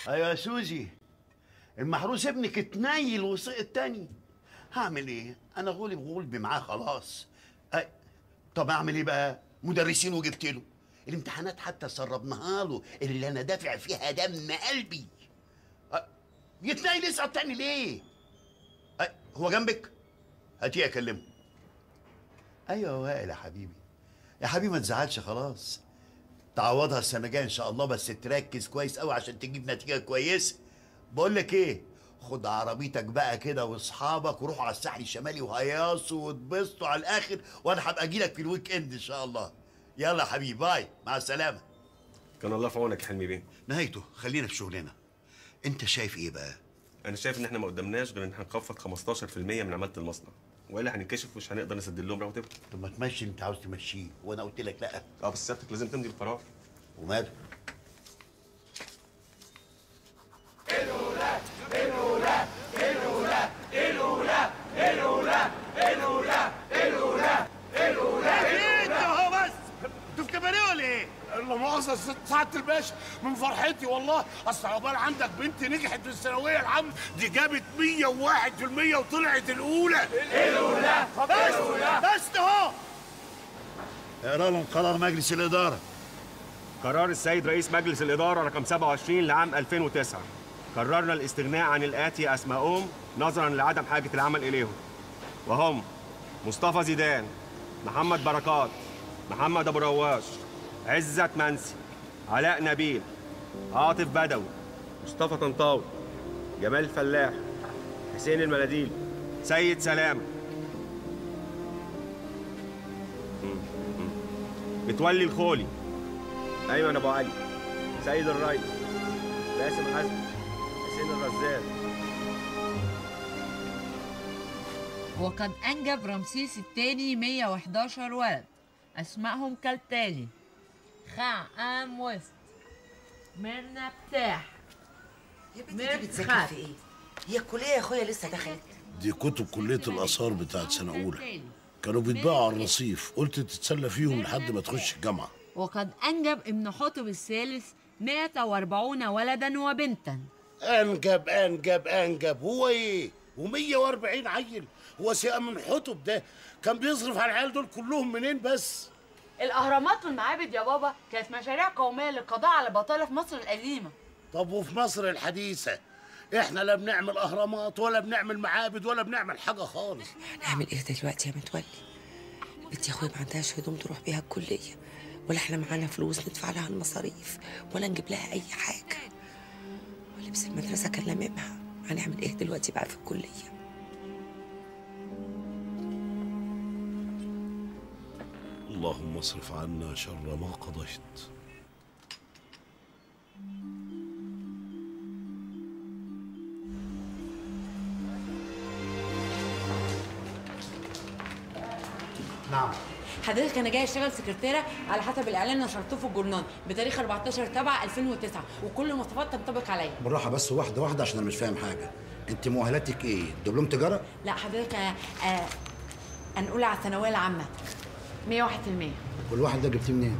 ايوه يا سوزي، المحروس ابنك اتنيل وسقط تاني. هعمل ايه؟ انا غلبي معاه خلاص. طب اعمل ايه بقى؟ مدرسين وجبت له الامتحانات حتى سربناها له اللي انا دافع فيها دم قلبي. يتنيل يسقط تاني ليه؟ هو جنبك؟ هاتيه اكلمه. ايوه يا وائل يا حبيبي، يا حبيبي ما تزعلش خلاص، تعوضها السنه الجايه ان شاء الله، بس تركز كويس قوي عشان تجيب نتيجه كويسه. بقول لك ايه، خد عربيتك بقى كده واصحابك وروحوا على الساحل الشمالي وهيصوا واتبسطوا على الاخر، وانا هبقى اجي لك في الويك اند ان شاء الله. يلا يا حبيبي، باي، مع السلامه. كان الله في عونك يا حلمي بيه. نهايته خلينا في شغلنا. انت شايف ايه بقى؟ انا شايف ان احنا ما قدامناش غير ان احنا نخفض 15% من عماله المصنع، والا هنتكشف ومش هنقدر نسد لهم رواتبهم. طب ما تمشي اللي انت عاوز تمشيه وانا قلت لك لا. بس سيادتك لازم تمضي القرار. وماله؟ لا مؤاخذة سعادة الباشا، من فرحتي والله. اصل عقبال عندك بنت نجحت في الثانوية العامة، دي جابت 101% وطلعت الأولى. الأولى بس اهو. اقرا لهم قرار مجلس الإدارة. قرار السيد رئيس مجلس الإدارة رقم 27 لعام 2009. قررنا الاستغناء عن الآتي أسماءهم نظراً لعدم حاجة العمل إليهم، وهم مصطفى زيدان، محمد بركات، محمد أبو رواش، عزت منسي، علاء نبيل، عاطف بدوي، مصطفى طنطاوي، جمال فلاح، حسين المناديل، سيد سلامة، متولي الخولي، أيمن أبو علي، سيد الريس، باسم عزمي، حسين الرزاق. وقد أنجب رمسيس الثاني 111 ولد، أسمائهم كالتالي: خام وسط، ميرنا بتاح، يا بنتي دي بتذاكر في ايه؟ هي الكلية يا اخويا لسه دخلت؟ دي كتب كلية الآثار بتاعت سنة أولى، كانوا بيتباعوا على الرصيف، قلت تتسلى فيهم لحد ما تخش الجامعة. وقد أنجب ابن حتب الثالث 140 ولدا وبنتا. أنجب هو إيه؟ و140 عيل؟ هو سيئة من حتب ده كان بيصرف على العيال دول كلهم منين بس؟ الأهرامات والمعابد يا بابا كانت مشاريع قومية للقضاء على البطالة في مصر القديمة. طب وفي مصر الحديثة احنا لا بنعمل أهرامات ولا بنعمل معابد ولا بنعمل حاجة خالص. هنعمل ايه دلوقتي يا متولي؟ بنتي يا اخويا ما عندهاش هدوم تروح بيها الكلية، ولا احنا معانا فلوس ندفع لها المصاريف، ولا نجيب لها أي حاجة، ولبس المدرسة كان لاممها. هنعمل ايه دلوقتي بقى في الكلية؟ اللهم اصرف عنا شر ما قضيت. نعم حضرتك أنا جاي أشتغل سكرتيرة على حسب الإعلان اللي نشرته في الجورنال بتاريخ 14/7/2009، وكل المواصفات تنطبق عليا. بالراحه بس، واحده واحده عشان انا مش فاهم حاجه. انت مؤهلاتك ايه؟ دبلوم تجاره؟ لا حضرتك هنقول على الثانوية العامة 101%. والواحد ده جبتيه منين؟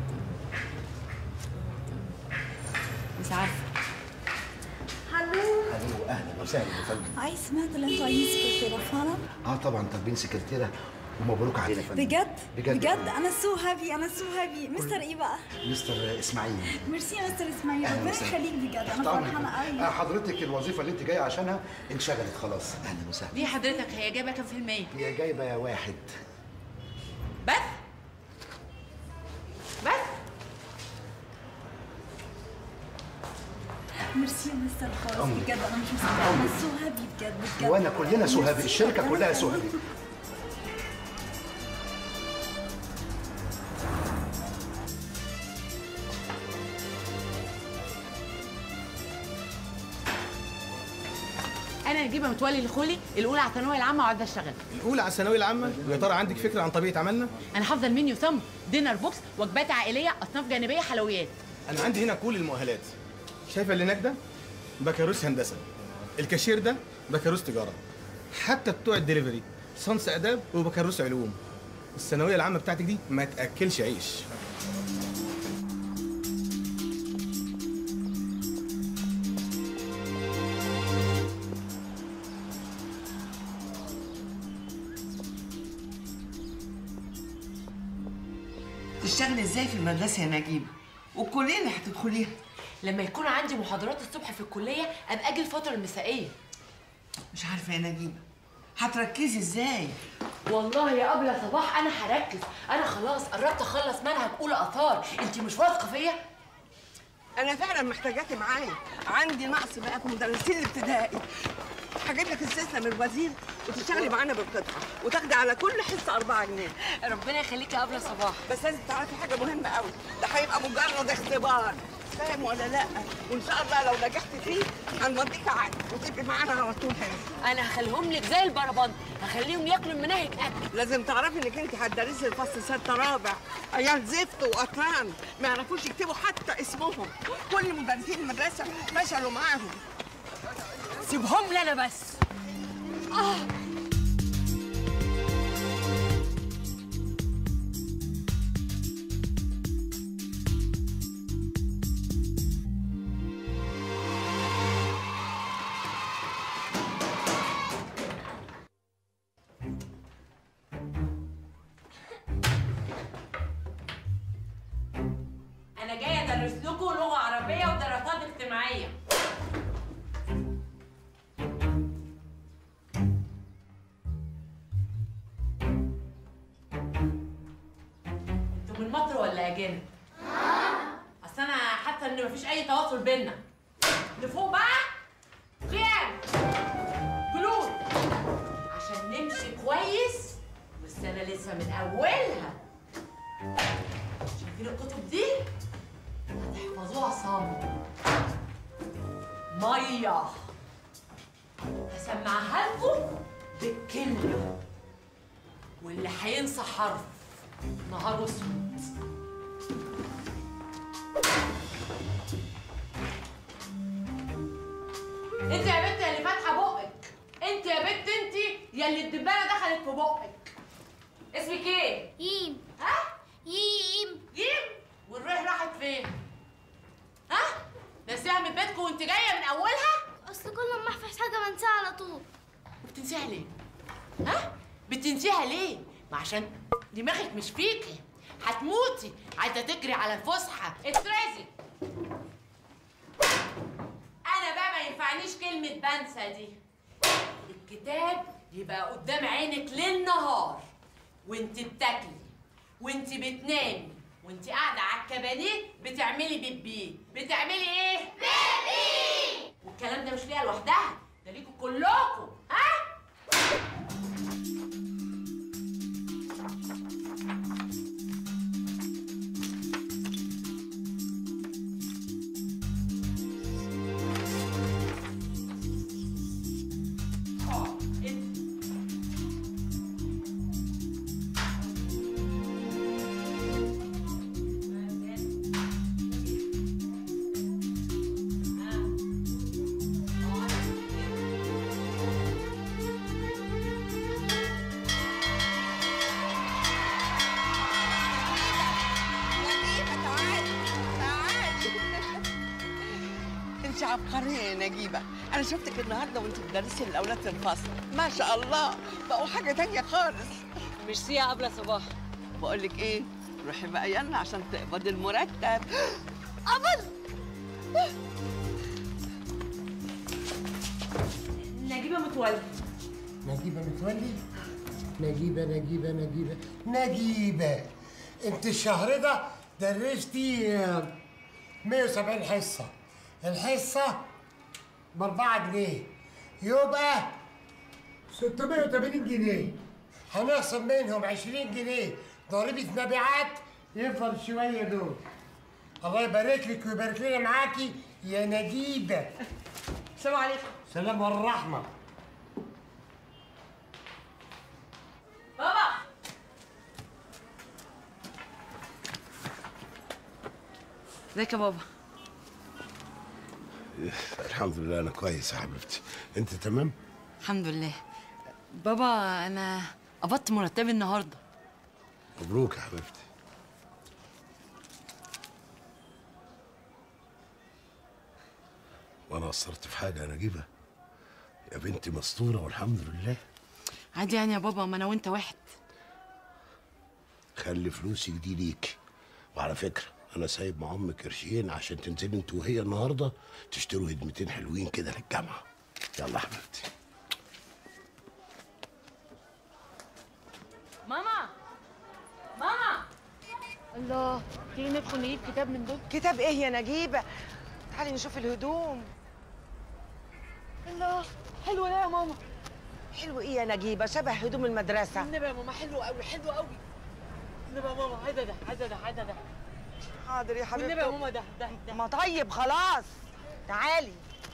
مش عارفة. هلو اهلا وسهلا يا فندم. سمعت ان انتوا عايزين سكرتيرة فعلا؟ طبعا طالبين سكرتيره، ومبروك علينا يا فندم. بجد انا سو هابي. مستر ايه بقى؟ مستر اسماعيل. ميرسي يا مستر اسماعيل، ربنا يخليك بجد، انا فرحانه قوي. حضرتك الوظيفه اللي انت جايه عشانها انشغلت خلاص. اهلا وسهلا. دي حضرتك هي جايبة كام في المية؟ هي جايبه 1. بس ميرسي يا مستر خالص بجد، انا مش مصدقه، انا سو هابي بجد. وانا كلنا سو هابي، الشركه كلها سو هابي. انا نجيبه متولي الخولي الاولى على الثانويه العامه وقاعده اشتغل. الاولى على الثانويه العامه؟ ويا ترى عندك فكره عن طبيعه عملنا؟ انا حافظه المنيو صم، دينر بوكس، وجبات عائليه، اصناف جانبيه، حلويات. انا عندي هنا كل المؤهلات. شايفه اللي هناك ده؟ بكالوريوس هندسه. الكاشير ده بكالوريوس تجاره. حتى بتوع الدليفري صنص اداب وبكالوريوس علوم. الثانويه العامه بتاعتك دي ما تاكلش عيش. هتشتغلي ازاي في المدرسه يا نجيبه؟ والكليه اللي هتدخليها؟ لما يكون عندي محاضرات الصبح في الكليه ابقى اجي الفتره المسائيه. مش عارفه يا نجيبه هتركزي ازاي؟ والله يا ابله صباح انا هركز، انا خلاص قربت اخلص منهج اولى اثار. انت مش واثقه فيا؟ انا فعلا محتاجاكي معايا، عندي نقص بقى في مدرسين الابتدائي. هجيب لك استثناء من الوزير وتشتغلي معانا بالقطعه وتاخدي على كل حصه 4 جنيه. ربنا يخليكي يا ابله صباح. بس لازم تعرفي حاجه مهمه قوي، ده هيبقى مجرد اختبار، فاهم ولا لا؟ وان شاء الله لو نجحت فيه هنوديك عقد وتبقي معانا على طول هنا. انا هخليهم لك زي البربند، هخليهم ياكلوا المناهج اكل. لازم تعرفي انك انت هتدرسي الفصل 6 رابع، عيال زفت واطران ما يعرفوش يكتبوا حتى اسمهم، كل مدرسين المدرسه فشلوا معاهم. سيبهم لي انا بس. انا جايه ادرس لكم لغه عربيه ودراسات اجتماعيه. انتوا من مصر ولا اجانب؟ اصل انا حاسه ان مفيش اي تواصل بينا. لفوق بقى قيام جلوس عشان نمشي كويس والسنه لسه من اولها. شايفين الكتب دي؟ هتحفظوها صم. ميه هسمعها لكم بالكلمه، واللي هينسى حرف نهار اسود. انت يا بنت اللي فاتحه بقك، انت يا بنت انت يا اللي الدبانه دخلت في بقك. اسمك ايه؟ ييم. ها؟ ييم. والريح راحت فين؟ ها؟ ناسيها من بيتكم وانت جايه من اولها؟ اصل كل ما احفظ حاجه بنساها على طول. وبتنسيها ليه؟ ها؟ بتنسيها ليه؟ ما عشان دماغك مش فيكي، هتموتي عايزه تجري على الفسحه. اترزي. انا بقى ما ينفعنيش كلمه بنسى دي. الكتاب يبقى قدام عينك ليل نهار، وانت بتاكلي وانت بتنامي وانت قاعده على الكبانيه بتعملي بيبي. بتعملي ايه؟ بيبي. والكلام ده مش ليها لوحدها، ده ليكوا كلكم. ها؟ انت عبقريه يا نجيبه، انا شفتك النهارده وانت بتدرسي للاولاد في الفصل، ما شاء الله بقوا حاجه تانيه خالص. ميرسي يا ابله صباح. بقول لك ايه، روحي بقى يلا عشان تقبضي المرتب. قبض. نجيبه متولي. نجيبه متولي؟ نجيبه انت الشهر ده درستي 170 حصه، الحصه ب4 جنيه، يبقى 680 جنيه. هنخصم منهم 20 جنيه ضريبه مبيعات، يفضل شويه دول. الله يبارك لك ويبارك لنا معاكي يا نجيبه. السلام عليكم. سلام والرحمه. بابا. ازيك يا بابا؟ الحمد لله انا كويس يا حبيبتي، انت تمام؟ الحمد لله. بابا انا قبضت مرتبي النهارده. مبروك يا حبيبتي. وانا قصرت في حاجه يا نجيبه؟ يا بنتي مستوره والحمد لله. عادي يعني يا بابا، ما انا وانت واحد. خلي فلوسك دي ليك، وعلى فكره انا سايب مع امك قرشين عشان تنزلي انت وهي النهارده تشتروا هدمتين حلوين كده للجامعه. يلا يا حبيبتي. ماما ماما، الله، تيجي ندخل نجيب كتاب من دول؟ كتاب ايه يا نجيبه؟ تعالي نشوف الهدوم. الله، حلو ده يا ماما. حلو ايه يا نجيبه؟ شبه هدوم المدرسه. النبي يا ماما حلو قوي، حلو قوي. النبي يا ماما، عايزه ده عايزه ده عايزه ده. حاضر يا حبيبتي. والنبي يا ماما ده. ما طيب خلاص، تعالي.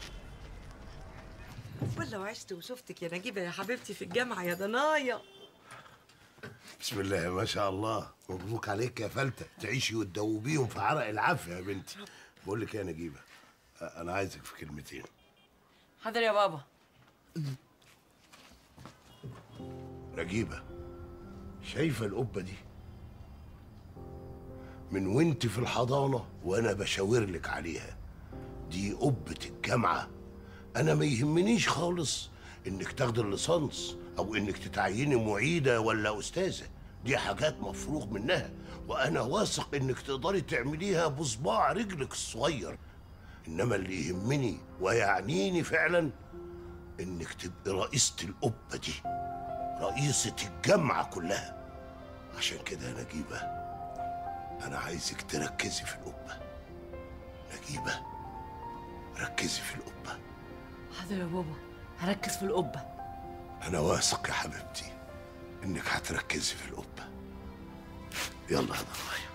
والله وعشت وشفتك يا نجيبه يا حبيبتي في الجامعه يا ضنايا. بسم الله ما شاء الله، مبروك عليك يا فلتة، تعيشي وتدوبيهم في عرق العافيه يا بنتي. بقول لك ايه يا نجيبه، انا عايزك في كلمتين. حاضر يا بابا. نجيبه، شايفه القبه دي؟ من وانت في الحضانه وانا بشاور لك عليها، دي قبه الجامعه. انا ما يهمنيش خالص انك تاخدي الليسانس او انك تتعيني معيده ولا استاذه، دي حاجات مفروغ منها، وانا واثق انك تقدري تعمليها بصباع رجلك الصغير. انما اللي يهمني ويعنيني فعلا انك تبقي رئيسة القبه دي، رئيسة الجامعه كلها. عشان كده يا نجيبه انا عايزك تركزي في القبه. نجيبه، ركزي في القبه. حاضر يا بابا، هركز في القبه. أنا واثق يا حبيبتي إنك هتركزي في القبة. يلا يا ضنايا.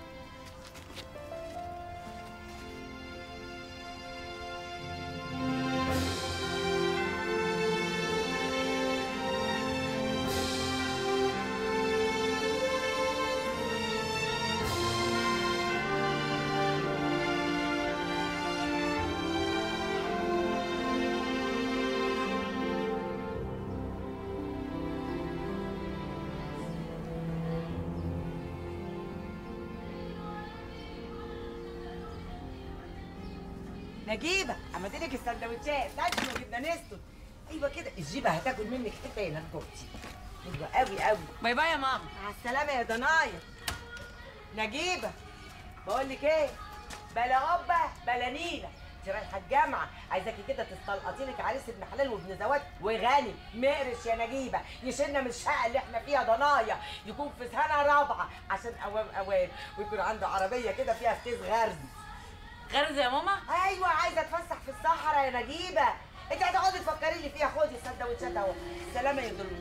نجيبه، عملت لك السندوتشات لانشون وجبنه نستون. ايوه كده، الجيبه هتاكل منك حته هنا الكرسي. حلوه قوي قوي. باي باي يا ماما. مع السلامه يا ضنايا. نجيبه، بقول لك ايه، بلا قبه بلا نيله. انت رايحه الجامعه، عايزاكي كده تستلقطي لك عريس ابن حلال وابن زواج وغني مقرش يا نجيبه، يشيلنا من الشقه اللي احنا فيها ضنايا، يكون في سنه رابعه عشان اوام ويكون عنده عربيه كده فيها فتيس غرز. غرز يا ماما؟ ايوه، عايزه اتفسح في الصحراء يا نجيبه. انت هتقعدي تفكري لي فيها. خدي السندوتشات اهو. سلامه يا دول.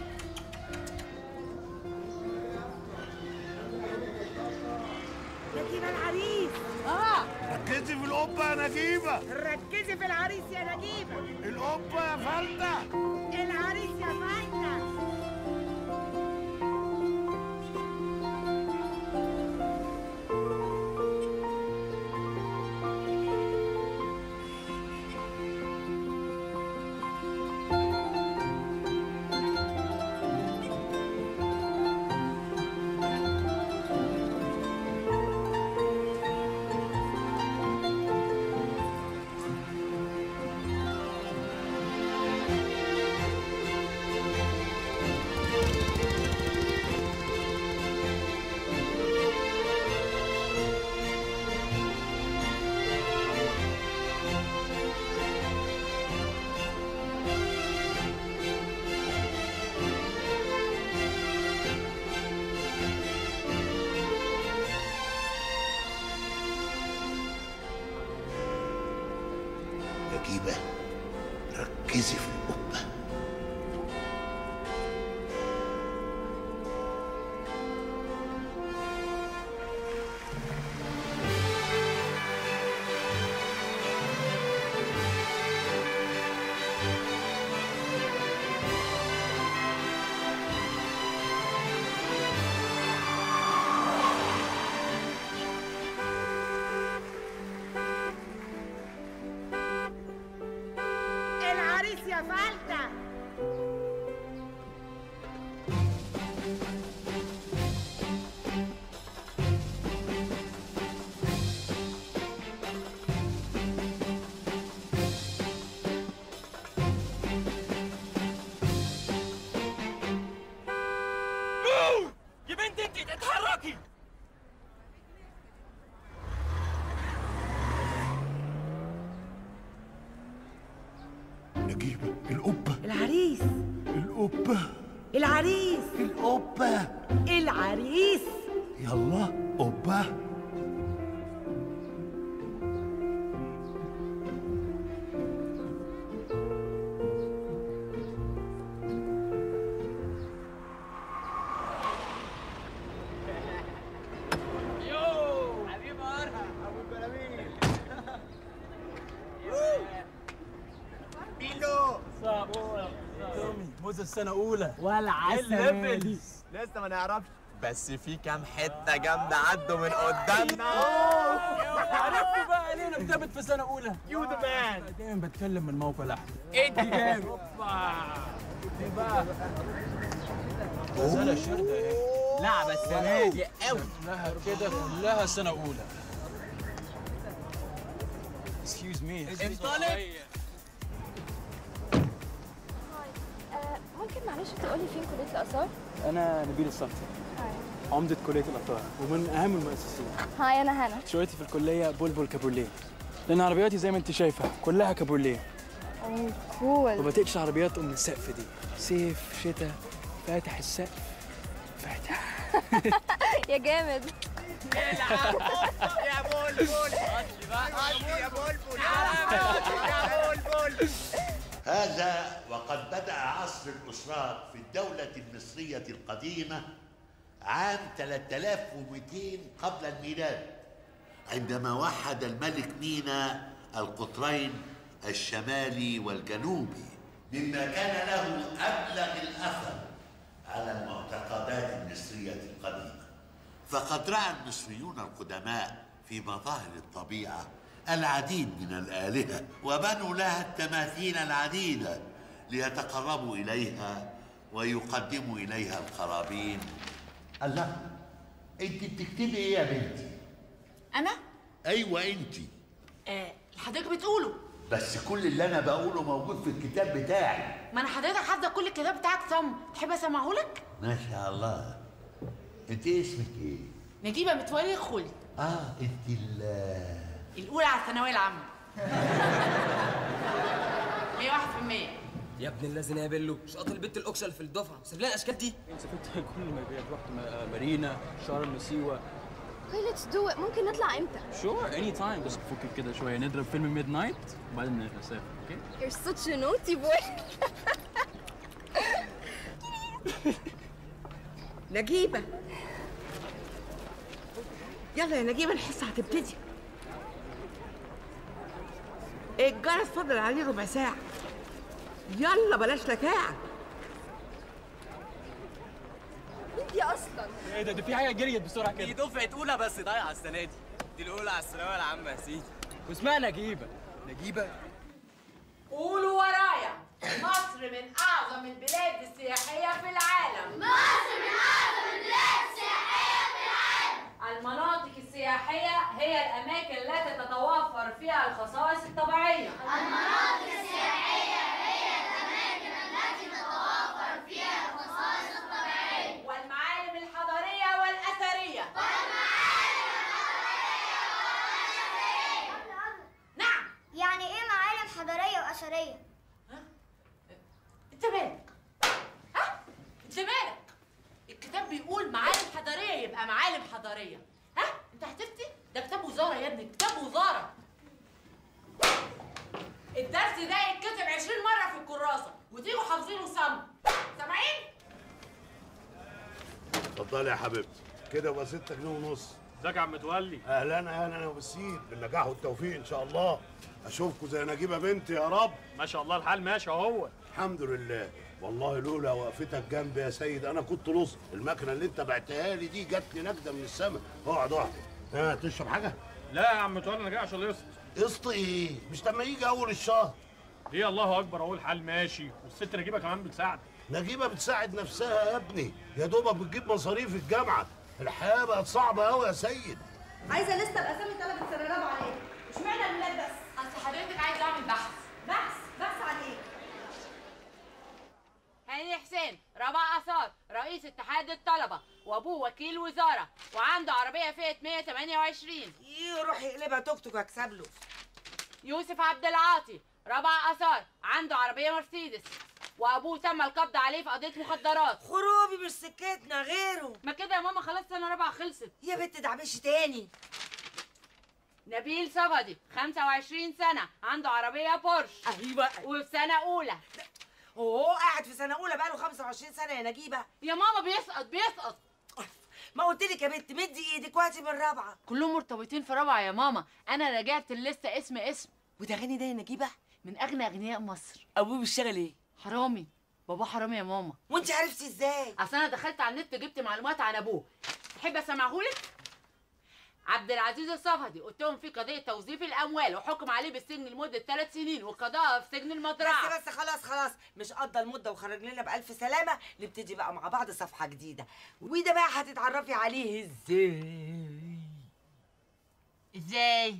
نجيبه العريس. ركزي في القبة يا نجيبة. ركزي في العريس يا نجيبه. القبة يا فلتة. العريس يا فلتة. نجيبة، ركزي في القبة. العريس يا فلتة. يا بنت انت اتحركي. نجيبه القبه. العريس. القبه. العريس. القبه. العريس. يلا قبه. موزة السنة أولى ولا عسل. لسه ما نعرفش، بس في كام حتة جامدة عدوا من قدامنا. عرفتوا بقى ليه انا ثابت في سنة أولى؟ يو ذا مان. دايما بتكلم من موقع لحظة. انت جامد. دي بقى سنة شردة اهي. لعبة السنة دي قوي. كلها كده كلها سنة أولى. Excuse me. انطلق. ممكن معلش تقولي فين كلية الآثار؟ أنا نبيل الصفتي. عمدة كلية الآثار ومن أهم المؤسسين. هاي أنا هنا. شغلتي في الكلية بلبل كابورليه. لأن عربياتي زي ما أنت شايفة كلها كابورليه. أوه كول. وما بطيقش عربيات من السقف دي. صيف شتاء فاتح السقف فاتح. يا جامد. يا بلبل. يا بلبل. يا بلبل. هذا وقد بدأ عصر الأسرات في الدولة المصرية القديمة عام 3200 قبل الميلاد، عندما وحد الملك مينا القطرين الشمالي والجنوبي، مما كان له أبلغ الأثر على المعتقدات المصرية القديمة. فقد رأى المصريون القدماء في مظاهر الطبيعة العديد من الآلهة، وبنوا لها التماثيل العديدة ليتقربوا إليها ويقدموا إليها القرابين. الله، أنت بتكتبي إيه يا بنتي؟ أنا؟ أيوة أنت. حضرتك بتقوله. بس كل اللي أنا بقوله موجود في الكتاب بتاعي. ما أنا حضرتك حافظة كل الكتاب بتاعك صم، تحب أسمعهولك؟ ما شاء الله. أنت اسمك إيه؟ نجيبة متولي خلد. أنت الأولى على الثانوية العامة. 101%. يا ابن الذين يا بيلو، شاطر البت الاكشه اللي في الدفعه، سيب لنا الاشكال دي. سافرت كل ما رحت مارينا، شرم، سيوه. Okay, let's do it. ممكن نطلع امتى؟ Sure, anytime. بس بفكك كده شويه، نضرب فيلم ميد نايت وبعدين نسافر، اوكي؟ You're such a naughty boy. نجيبة. يلا يا نجيبة الحصة هتبتدي. الجرس فاضل عليه ربع ساعة. يلا بلاش لكاعة. مين دي أصلا؟ ايه ده في حاجة جريت بسرعة كده. دي دفعة أولى بس ضايعة السنة دي. دي الأولى على الثانوية العامة يا سيدي. واسمها نجيبة. نجيبة؟ قولوا ورايا، مصر من أعظم البلاد السياحية في العالم. مصر من أعظم البلاد السياحية في العالم. المناطق السياحية هي الأماكن التي تتوفر فيها الخصائص الطبيعية. المناطق السياحية هي الأماكن التي تتوفر فيها الخصائص الطبيعية والمعالم الحضارية والأثرية. نعم. يعني إيه معالم حضارية وأثرية؟ أنت مالك؟ أنت مالك؟ الكتاب بيقول معالم حضارية يبقى معالم حضارية. أنت هتفتي؟ ده كتاب وزارة يا ابني، كتاب وزارة. الدرس ده يتكتب 20 مرة في الكراسة وتيجوا حافظينه صم. سامعين؟ اتفضلي يا حبيبتي، كده يبقى 6 جنيه ونص. ازيك يا عم متولي؟ اهلا اهلا يا ابو السيد، بالنجاح والتوفيق ان شاء الله. اشوفكم زي نجيبه بنتي يا رب. ما شاء الله الحال ماشي اهو. الحمد لله. والله لولا وقفتك جنبي يا سيد انا كنت لص. المكنه اللي انت بعتها لي دي جات لي نجده من السما. اقعد اقعد. تشرب حاجه؟ لا يا عم متولي انا جاي عشان القسط. قسط ايه؟ مش لما يجي اول الشهر. ليه؟ الله اكبر اهو الحال ماشي، والست نجيبه كمان بتساعد. نجيبه بتساعد نفسها يا ابني، يا دوبك بتجيب مصاريف الجامعه. الحياه بقت صعبه قوي يا سيد. عايزه لسه باسامي طلبه سنه رابعه عليه. اشمعنى الولاد بس؟ أصل حضرتك عايزة أعمل بحث. بحث عن ايه؟ هاني حسين، رابع آثار، رئيس اتحاد الطلبة، وأبوه وكيل وزارة، وعنده عربية فيات 128. روح يقلبها توك توك اكسب له. يوسف عبد العاطي، رابع آثار، عنده عربيه مرسيدس، وابوه تم القبض عليه في قضيه مخدرات. خروبي مش سكتنا غيره. ما كده يا ماما خلاص سنه رابعه خلصت. يا بنت دعبش تاني. نبيل صفدي 25 سنه، عنده عربيه بورش. ايوه. وفي سنه اولى. وهو قاعد في سنه اولى بقاله 25 سنه يا نجيبه. يا ماما بيسقط. ما قلت لك يا بنت مدي ايدك وقتي من رابعه. كلهم مرتبطين في رابعه يا ماما. انا رجعت الليسته اسم. وده غني ده يا نجيبه؟ من اغنى اغنياء مصر. ابوه بيشتغل ايه؟ حرامي. بابا حرامي يا ماما. وانت عرفتي ازاي؟ اصل انا دخلت على النت جبت معلومات عن ابوه. تحب اسمعهولك؟ عبد العزيز الصفدي قلتهم في قضيه توظيف الاموال وحكم عليه بالسجن لمده 3 سنين وقضاء في سجن المزرعه. بس خلاص مش قضى المده وخرج لنا بالف سلامه. نبتدي بقى مع بعض صفحه جديده، وده بقى هتتعرفي عليه ازاي؟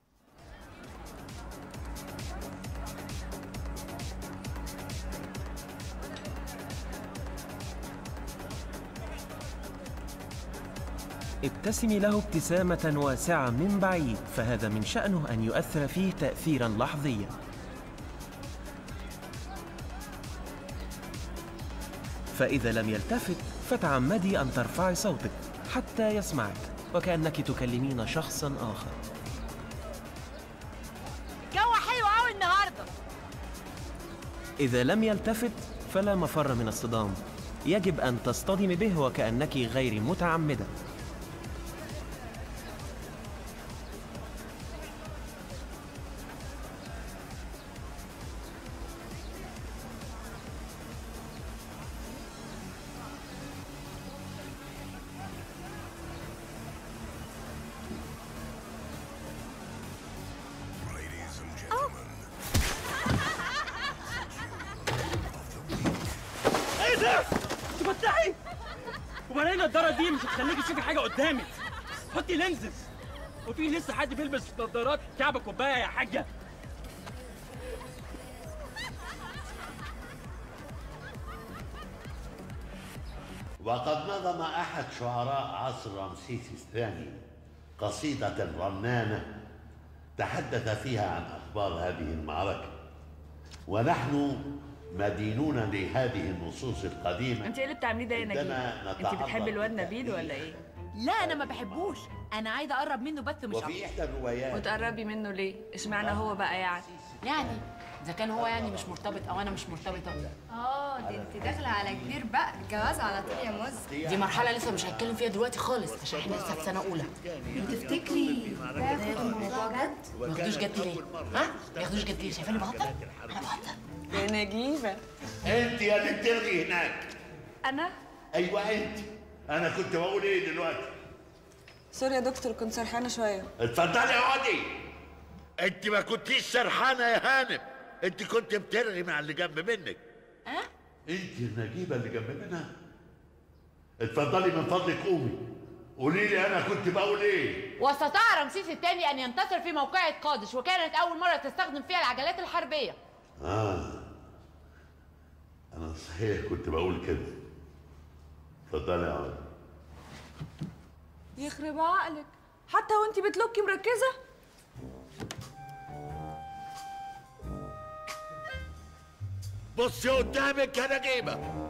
ابتسمي له ابتسامة واسعة من بعيد، فهذا من شأنه أن يؤثر فيه تأثيراً لحظياً. فإذا لم يلتفت فتعمدي أن ترفعي صوتك حتى يسمعك وكأنك تكلمين شخصاً آخر. جو حلو قوي النهارده. إذا لم يلتفت فلا مفر من الصدام، يجب أن تصطدمي به وكأنك غير متعمدة. ايه ده؟ انت فتحي؟ وبعدين النضاره دي مش هتخليكي تشوفي حاجه قدامك. حطي لينزز. وفي لسه حد بيلبس نضارات كعب كوبايه يا حاجه؟ وقد نظم أحد شعراء عصر رمسيس الثاني قصيدة رنانة تحدث فيها عن أخبار هذه المعركة، ونحن مدينون لهذه النصوص القديمة. انت ايه اللي بتعمليه ده يا نجيبه؟ انت بتحبي الواد نبيل ولا ايه؟ لا انا ما بحبوش، انا عايزه اقرب منه بس مش اكتر. وفي إحدى الروايات وتقربي منه ليه؟ اشمعنى هو بقى يعني اذا كان هو يعني مش مرتبط او انا مش مرتبطه. دي انت داخله على كبير بقى، الجواز على طول يا مز. دي مرحله لسه مش هنتكلم فيها دلوقتي خالص عشان احنا لسه في سنه اولى. تفتكري ده ياخد الموضوع جد؟ ما ياخدوش جد ليه؟ ها؟ ما ياخدوش جد ليه؟ شايفاني بهزر؟ انا بهزر. يا نجيبه أنت يا اللي بتلغي هناك. انا؟ أيوة أنت. أنا كنت بقول إيه دلوقتي؟ سوري يا دكتور كنت سرحانه شويه. اتفضلي اقعدي. أنت ما كنتيش سرحانة يا هانم، أنت كنت بترغي مع اللي جنب منك. أنت النجيبة اللي جنب منها؟ اتفضلي من فضلك قومي. قولي لي أنا كنت بقول إيه؟ واستطاع رمسيس الثاني أن ينتصر في موقعة قادش، وكانت أول مرة تستخدم فيها العجلات الحربية. أنا صحيح كنت بقول كده. اتفضلي اقعدي. يخرب عقلك، حتى وانتي بتلوكي مركزه؟ بصي قدامك يا نجيبة.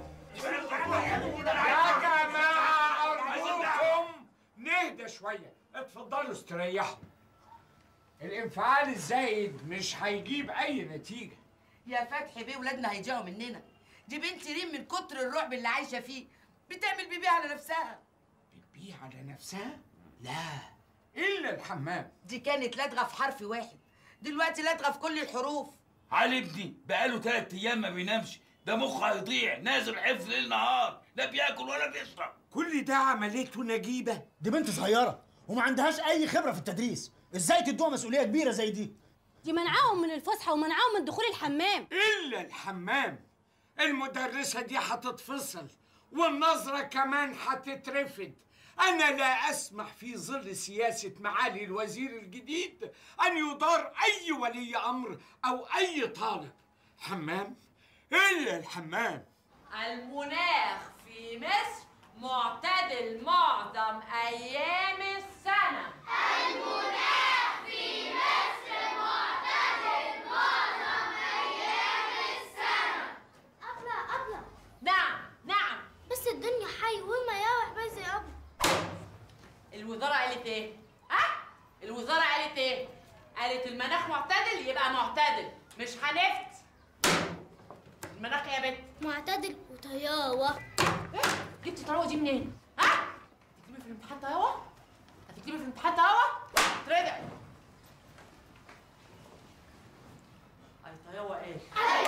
يا جماعة أرجوكم نهدى شوية، اتفضلوا استريحوا. الانفعال الزايد مش هيجيب أي نتيجة. يا فتحي بيه ولادنا هيضيعوا مننا. دي بنت ريم من كتر الرعب اللي عايشة فيه بتعمل بيبي على نفسها. بيبي على نفسها؟ لا، إلا الحمام. دي كانت لدغة في حرف واحد، دلوقتي لدغة في كل الحروف. علي ابني بقاله 3 أيام ما بينامش، ده مخه هيضيع، نازل حفظ ليل نهار، لا بياكل ولا بيشرب. كل ده عملته نجيبة؟ دي بنت صغيرة وما عندهاش أي خبرة في التدريس، إزاي تدوها مسؤولية كبيرة زي دي؟ دي منعاهم من الفسحة ومنعاهم من دخول الحمام. إلا الحمام. المدرسة دي هتتفصل والنظرة كمان هتترفد. أنا لا أسمح في ظل سياسة معالي الوزير الجديد أن يدار أي ولي أمر أو أي طالب حمام إلا الحمام. المناخ في مصر معتدل معظم أيام السنة. المناخ في مصر معتدل معظم أيام قالت ايه؟ ها؟ الوزاره قالت ايه؟ قالت المناخ معتدل يبقى معتدل، مش هنفت. المناخ يا بنت معتدل وطياوه. ايه؟ جبتي طياوه دي منين؟ ها؟ هتكتبي في الامتحان طياوه؟ هتكتبي في الامتحان طياوه؟ اتردع. اي طياوه ايه؟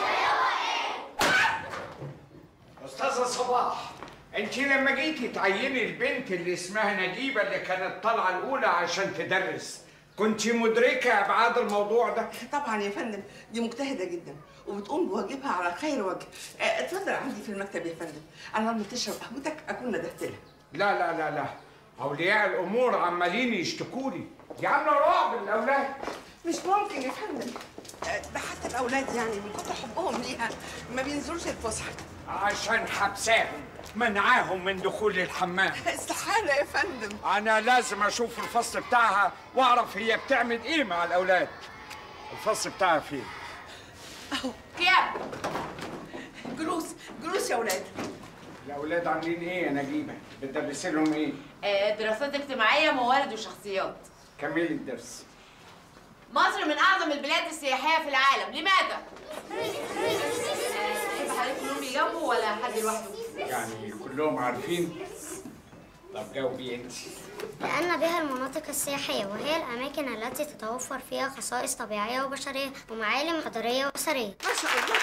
أستاذة صباح، أنت لما جيتي تعيني البنت اللي اسمها نجيبة اللي كانت طالعة الأولى عشان تدرس، كنت مدركة أبعاد الموضوع ده؟ طبعا يا فندم، دي مجتهده جدا وبتقوم بواجبها على خير وجه. اتفضل عندي في المكتب يا فندم، انا لما تشرب قهوتك اكون ندهت لها. لا لا لا لا، أولياء الأمور عمالين يشتكولي، دي عاملة رعب للأولاد. مش ممكن يا فندم، ده حتى الاولاد يعني من كتر حبهم ليها ما بينزلوش الفسحه. عشان حبساهم منعاهم من دخول الحمام. استحاله يا فندم. أنا لازم أشوف الفصل بتاعها وأعرف هي بتعمل إيه مع الأولاد. الفصل بتاعها فين؟ اهو كياب جلوس يا اولاد. الأولاد عاملين إيه يا نجيبة؟ بتدرسي لهم إيه؟ دراسات اجتماعيه، موارد وشخصيات. كملي الدرس. مصر من اعظم البلاد السياحيه في العالم، لماذا؟ تحب حضرتك كلهم بيجاوبوا ولا حد لوحده؟ يعني كلهم عارفين؟ طب جاوبي انت. لأن بها المناطق السياحية، وهي الأماكن التي تتوفر فيها خصائص طبيعية وبشرية ومعالم حضارية وأثرية. ما شاء الله.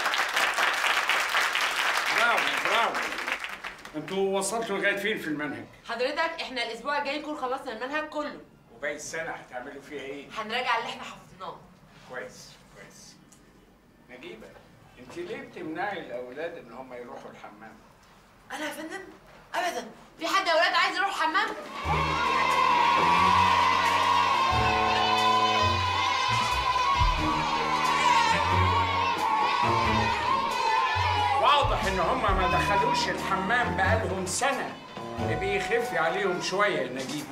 برافو. انتوا وصلتوا لغايه فين في المنهج؟ حضرتك احنا الاسبوع الجاي نكون خلصنا المنهج كله. وباقي السنه هتعملوا فيها ايه؟ هنراجع اللي احنا حفظناه. كويس. نجيبه، انت ليه بتمنعي الاولاد ان هم يروحوا الحمام؟ انا يا فندم ابدا، في حد يا اولاد عايز يروح الحمام؟ واضح ان هم ما دخلوش الحمام بقالهم سنه، بيخف عليهم شويه يا نجيبه.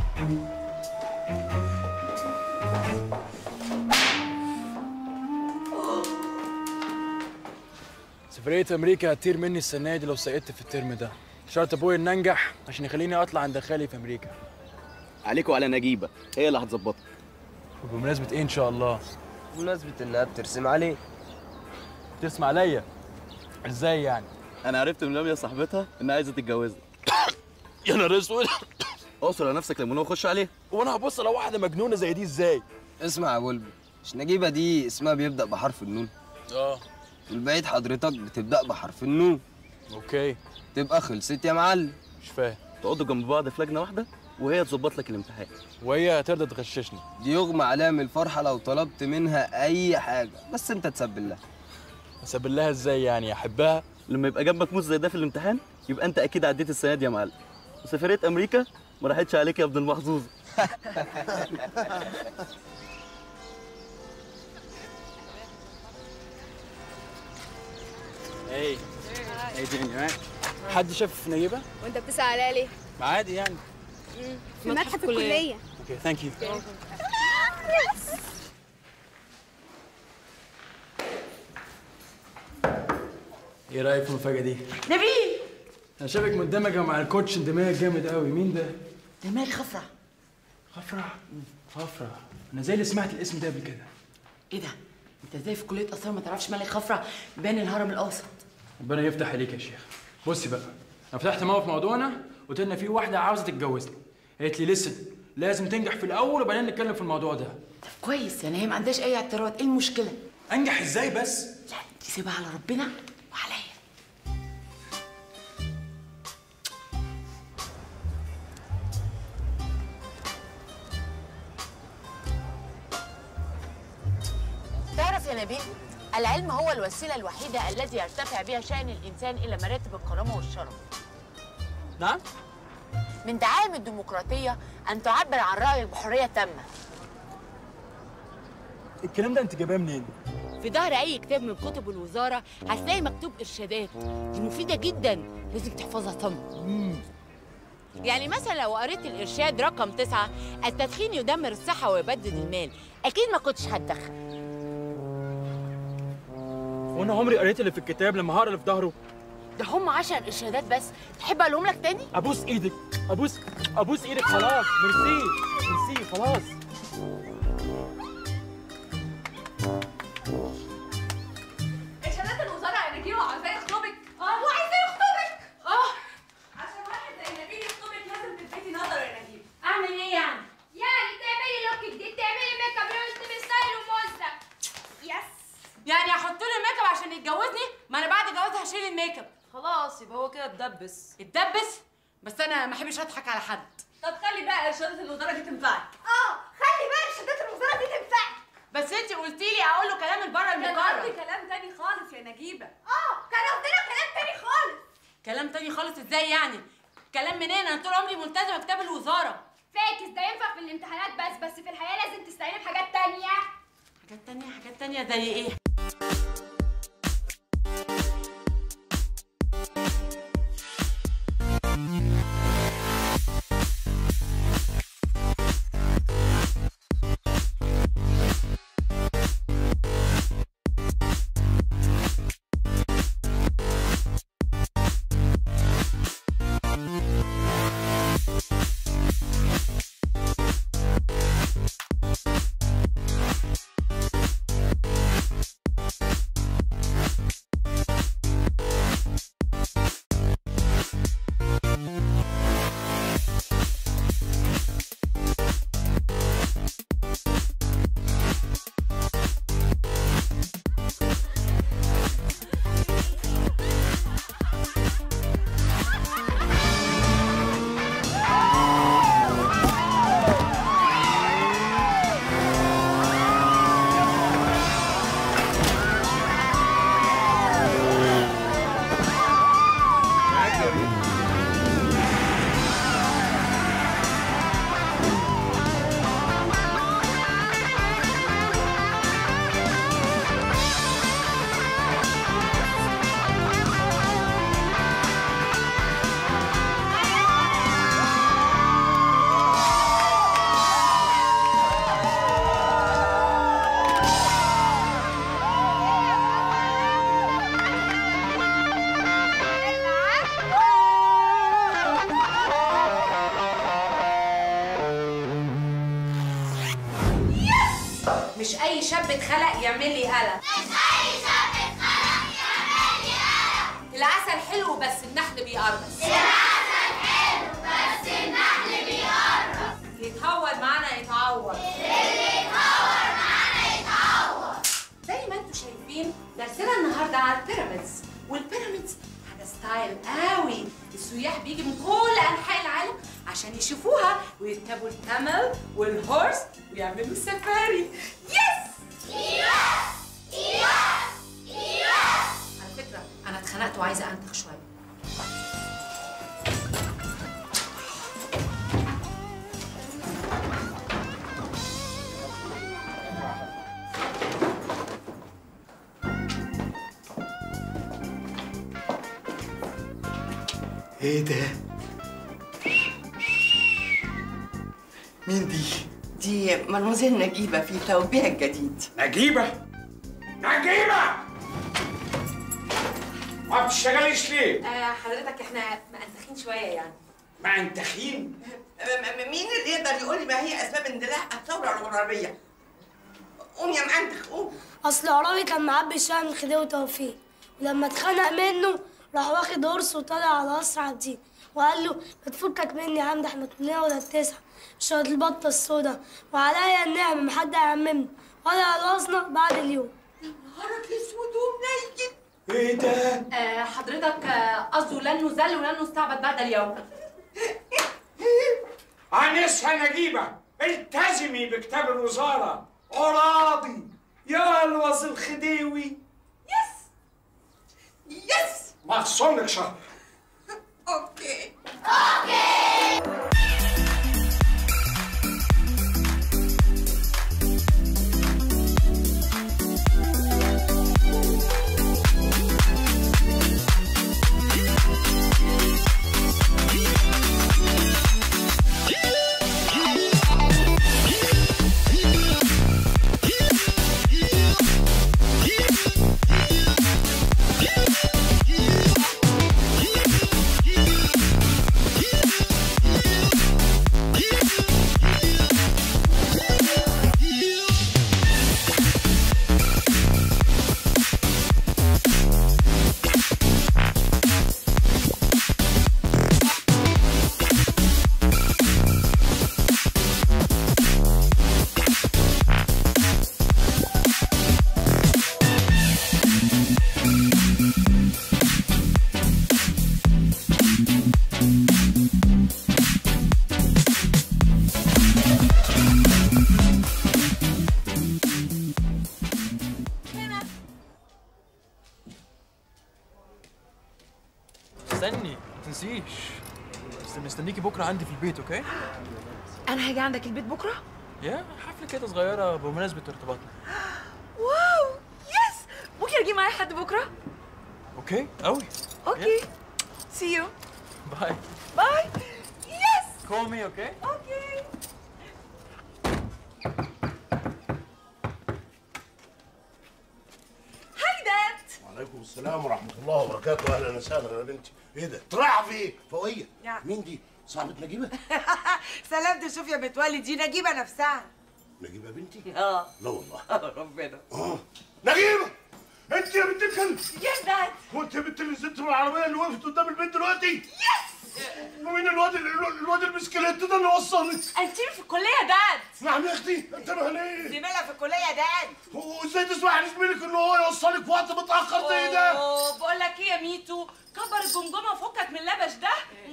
سفرية أمريكا هتطير مني السنة دي لو سقطت في الترم ده. شرط أبويا إن أنجح عشان يخليني أطلع عند خالي في أمريكا. عليك وعلى نجيبة، هي اللي هتظبطك. وبمناسبة إيه إن شاء الله؟ بمناسبة إنها بترسم عليه. بترسم عليا؟ إزاي يعني؟ أنا عرفت من لميا صاحبتها إنها عايزة تتجوزك. يا نهار أسود! أوصل على نفسك لما وخش عليه. وأنا هبص على واحدة مجنونة زي دي إزاي؟ اسمع يا بلبل، مش نجيبة دي اسمها بيبدأ بحرف النون؟ والبعيد حضرتك بتبدأ بحرف النون. اوكي. تبقى خلصت يا معلم. مش فاهم. تقعدوا جنب بعض في لجنة واحدة وهي تظبط لك الامتحان. وهي هترضى تغششني. دي يغمى عليها من الفرحة لو طلبت منها أي حاجة، بس أنت تسبل لها. أسبل لها إزاي يعني؟ أحبها؟ لما يبقى جنبك موز زي ده في الامتحان يبقى أنت أكيد عديت السنة دي يا معلم. وسفرية أمريكا ما راحتش عليك يا ابن المحظوظ. ايه الدنيا؟ حد شاف نجيبة؟ وانت بتسأل عليها ليه؟ عادي يعني. في متحف الكلية. اوكي ثانك يو. ايه رايك في المفاجأة دي؟ نبيل! انا شايفك مندمجة مع الكوتش اندماج جامد قوي، مين ده؟ دماغ خفرع. خفرع؟ انا زي اللي سمعت الاسم ده قبل كده. ايه ده؟ انت ازاي في كلية آثار ما تعرفش ملك خفرع بين الهرم الأوسط؟ ربنا يفتح عليك يا شيخ. بصي بقى، انا فتحت موقف موضوعنا وقلت لنا في واحدة عاوزة تتجوزني. قالت لي لسه لازم تنجح في الأول وبعدين نتكلم في الموضوع ده. طب كويس، يعني هي ما عندهاش أي اعتراض، ايه المشكلة؟ أنجح ازاي بس؟ لا دي سيبها على ربنا وعليا. تعرف يا نبيل، العلم هو الوسيلة الوحيدة التي يرتفع بها شأن الإنسان إلى مراتب الكرامة والشرف. نعم؟ من دعائم الديمقراطية أن تعبر عن رأيك بحرية تامة. الكلام ده أنت جايباه منين؟ في ظهر أي كتاب من كتب الوزارة هتلاقي مكتوب إرشادات، دي مفيدة جدا، لازم تحفظها صم. يعني مثلا لو قريت الإرشاد رقم 9، التدخين يدمر الصحة ويبدد المال، أكيد ما كنتش هتدخن. وانا عمري قريت اللي في الكتاب لما هقرا اللي في ظهره؟ ده هم 10 ارشادات بس، تحب اقولهم لك تاني؟ ابوس ايدك، ابوس ايدك، خلاص. ميرسي خلاص. ارشادات الوزاره يا نجيب عايزاه يخطبك. هو عايزاه يخطبك؟ عشان واحد زي نبيل يخطبك لازم تلفتي نظره يا نجيب. اعمل ايه يعني؟ يعني تعملي لوك جديد، تعملي ميك اب، تبقي ستايل وموزع. يس. يعني احط له الميك اب عشان يتجوزني؟ ما انا بعد جوازها هشيل الميك اب. خلاص يبقى هو كده اتدبس. بس انا ما احبش اضحك على حد. طب خلي بقى ارشادات الوزاره دي تنفعك. خلي بقى ارشادات الوزاره دي تنفعك. بس انت قلتي لي اقول له كلام البره المقرر. كان كلام تاني خالص يا نجيبه. كان قصدنا كلام تاني خالص. كلام تاني خالص ازاي يعني؟ كلام منين؟ انا طول عمري ملتزمه كتاب الوزاره. فاكس ده ينفع في الامتحانات بس في الحياه لازم تستعيني بحاجات تانية. حاجات تانية زي ايه؟ مش اي شاب اتخلق يعمل لي قلق. العسل حلو بس النحل بيقرص. اللي يتهور معانا يتعور. زي ما انتوا شايفين درسنا النهارده على البيراميدز، والبيراميدز حاجه ستايل قوي. السياح بيجي من كل انحاء العالم عشان يشوفوها ويركبوا الكامل والهورس ويعملوا سفاري. يس! على فكره انا اتخنقت وعايزه انتخ شويه. ايه ده؟ مين دي؟ دي مدموزيل نجيبة في ثوبها الجديد. نجيبة؟ ما بتشتغليش ليه؟ حضرتك احنا مأنتخين شويه يعني. مأنتخين؟ مين اللي يقدر يقول لي ما هي اسباب اندلاع الثوره العربيه؟ قوم يا معنتخ قوم. اصل عرابي كان معبي الشقه من خديوي وتوفيق، ولما اتخنق منه راح واخد قرص وطالع على اسرع عبدين وقال له ما تفكك مني يا عم، ده احنا كلنا ولا التسعه شويه البطه السودا وعليا النعمه ما حد هيعممنا ولا خلصنا بعد اليوم. نهارك اسود ومنيل. ايه ده؟ حضرتك قصده لن نذل ولن نستعبد بعد اليوم. عنسها نجيبة، التزمي بكتاب الوزارة. عراضي يلوظ الخديوي. يس مخصوم لك شهر. اوكي. استني ما تنسيش. بس مستنيكي بكره عندي في البيت، اوكي؟ انا هاجي عندك البيت بكره؟ يا حفله كده صغيره بمناسبه ارتباطنا. واو يس، ممكن اجي معايا حد بكره؟ اوكي قوي. اوكي سي يو. باي باي. يس كول مي. اوكي اوكي. هاي داد. وعليكم السلام ورحمة الله وبركاته. أهلا وسهلا يا بنتي. إيه ده؟ رايحة فين؟ فوقية. مين دي؟ صاحبة نجيبة؟ سلامت. شوف يا متولي، دي نجيبه نفسها. نجيبة بنتي؟ اه لا والله. ربنا. نجيبة! أنت يا بنت الكلب! يس داد. هو أنت يا بنت اللي نزلت من العربية اللي وقفت قدام البيت دلوقتي؟ يس. ومين الواد البسكليت ده اللي وصلك؟ انتي في الكليه يا داد. نعم يا اختي، انتبه ليه؟ زميلها في الكليه يا داد. وازاي تسمح لزميلك ان هو يوصلك في وقت متاخر زي ده؟ بقول لك ايه يا ميتو، كبر الجمجمه وفكك من اللبش ده.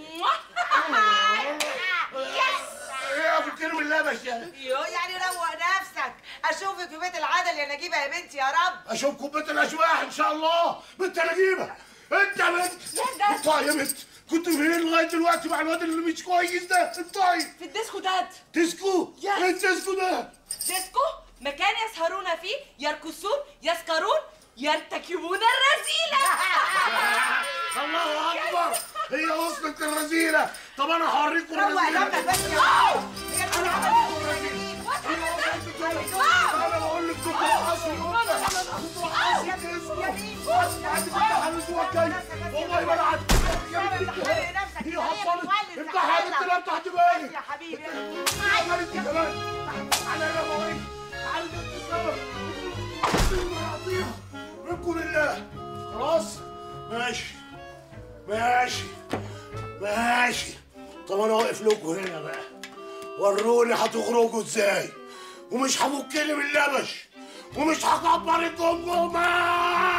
يس. ايه افكني من اللبش ده؟ يعني روق نفسك. اشوفك في بيت العدل يا نجيبه يا بنتي يا رب. اشوفكم بيت الاشواح ان شاء الله. بنت نجيبه، انت يا بنت. انطقي يا بنت. كنت فين لغايه دلوقتي مع الواد اللي مش كويس ده؟ انطقي. في الديسكو داد. ديسكو؟ ايه الديسكو ده؟ ديسكو مكان يسهرون فيه، يرقصون، يسكرون، يرتكبون الرذيلة. الله اكبر، هي وصلت الرذيلة. طب انا هوريكم روق الرذيلة. نفسك بس يا انا بقول لك كنت رقصوا. والله ما العب. هي حصلت. افتح يا بنت، لا افتح دماغي. يا حبيبي. تعالى انت كمان. تعالى يا بابا. تعالى انت السبب. منكم لله. خلاص؟ ماشي ماشي ماشي. طب انا واقف لكم هنا بقى، وروني هتخرجوا ازاي، ومش هفكني من اللبش، ومش هكبر الجمجمه.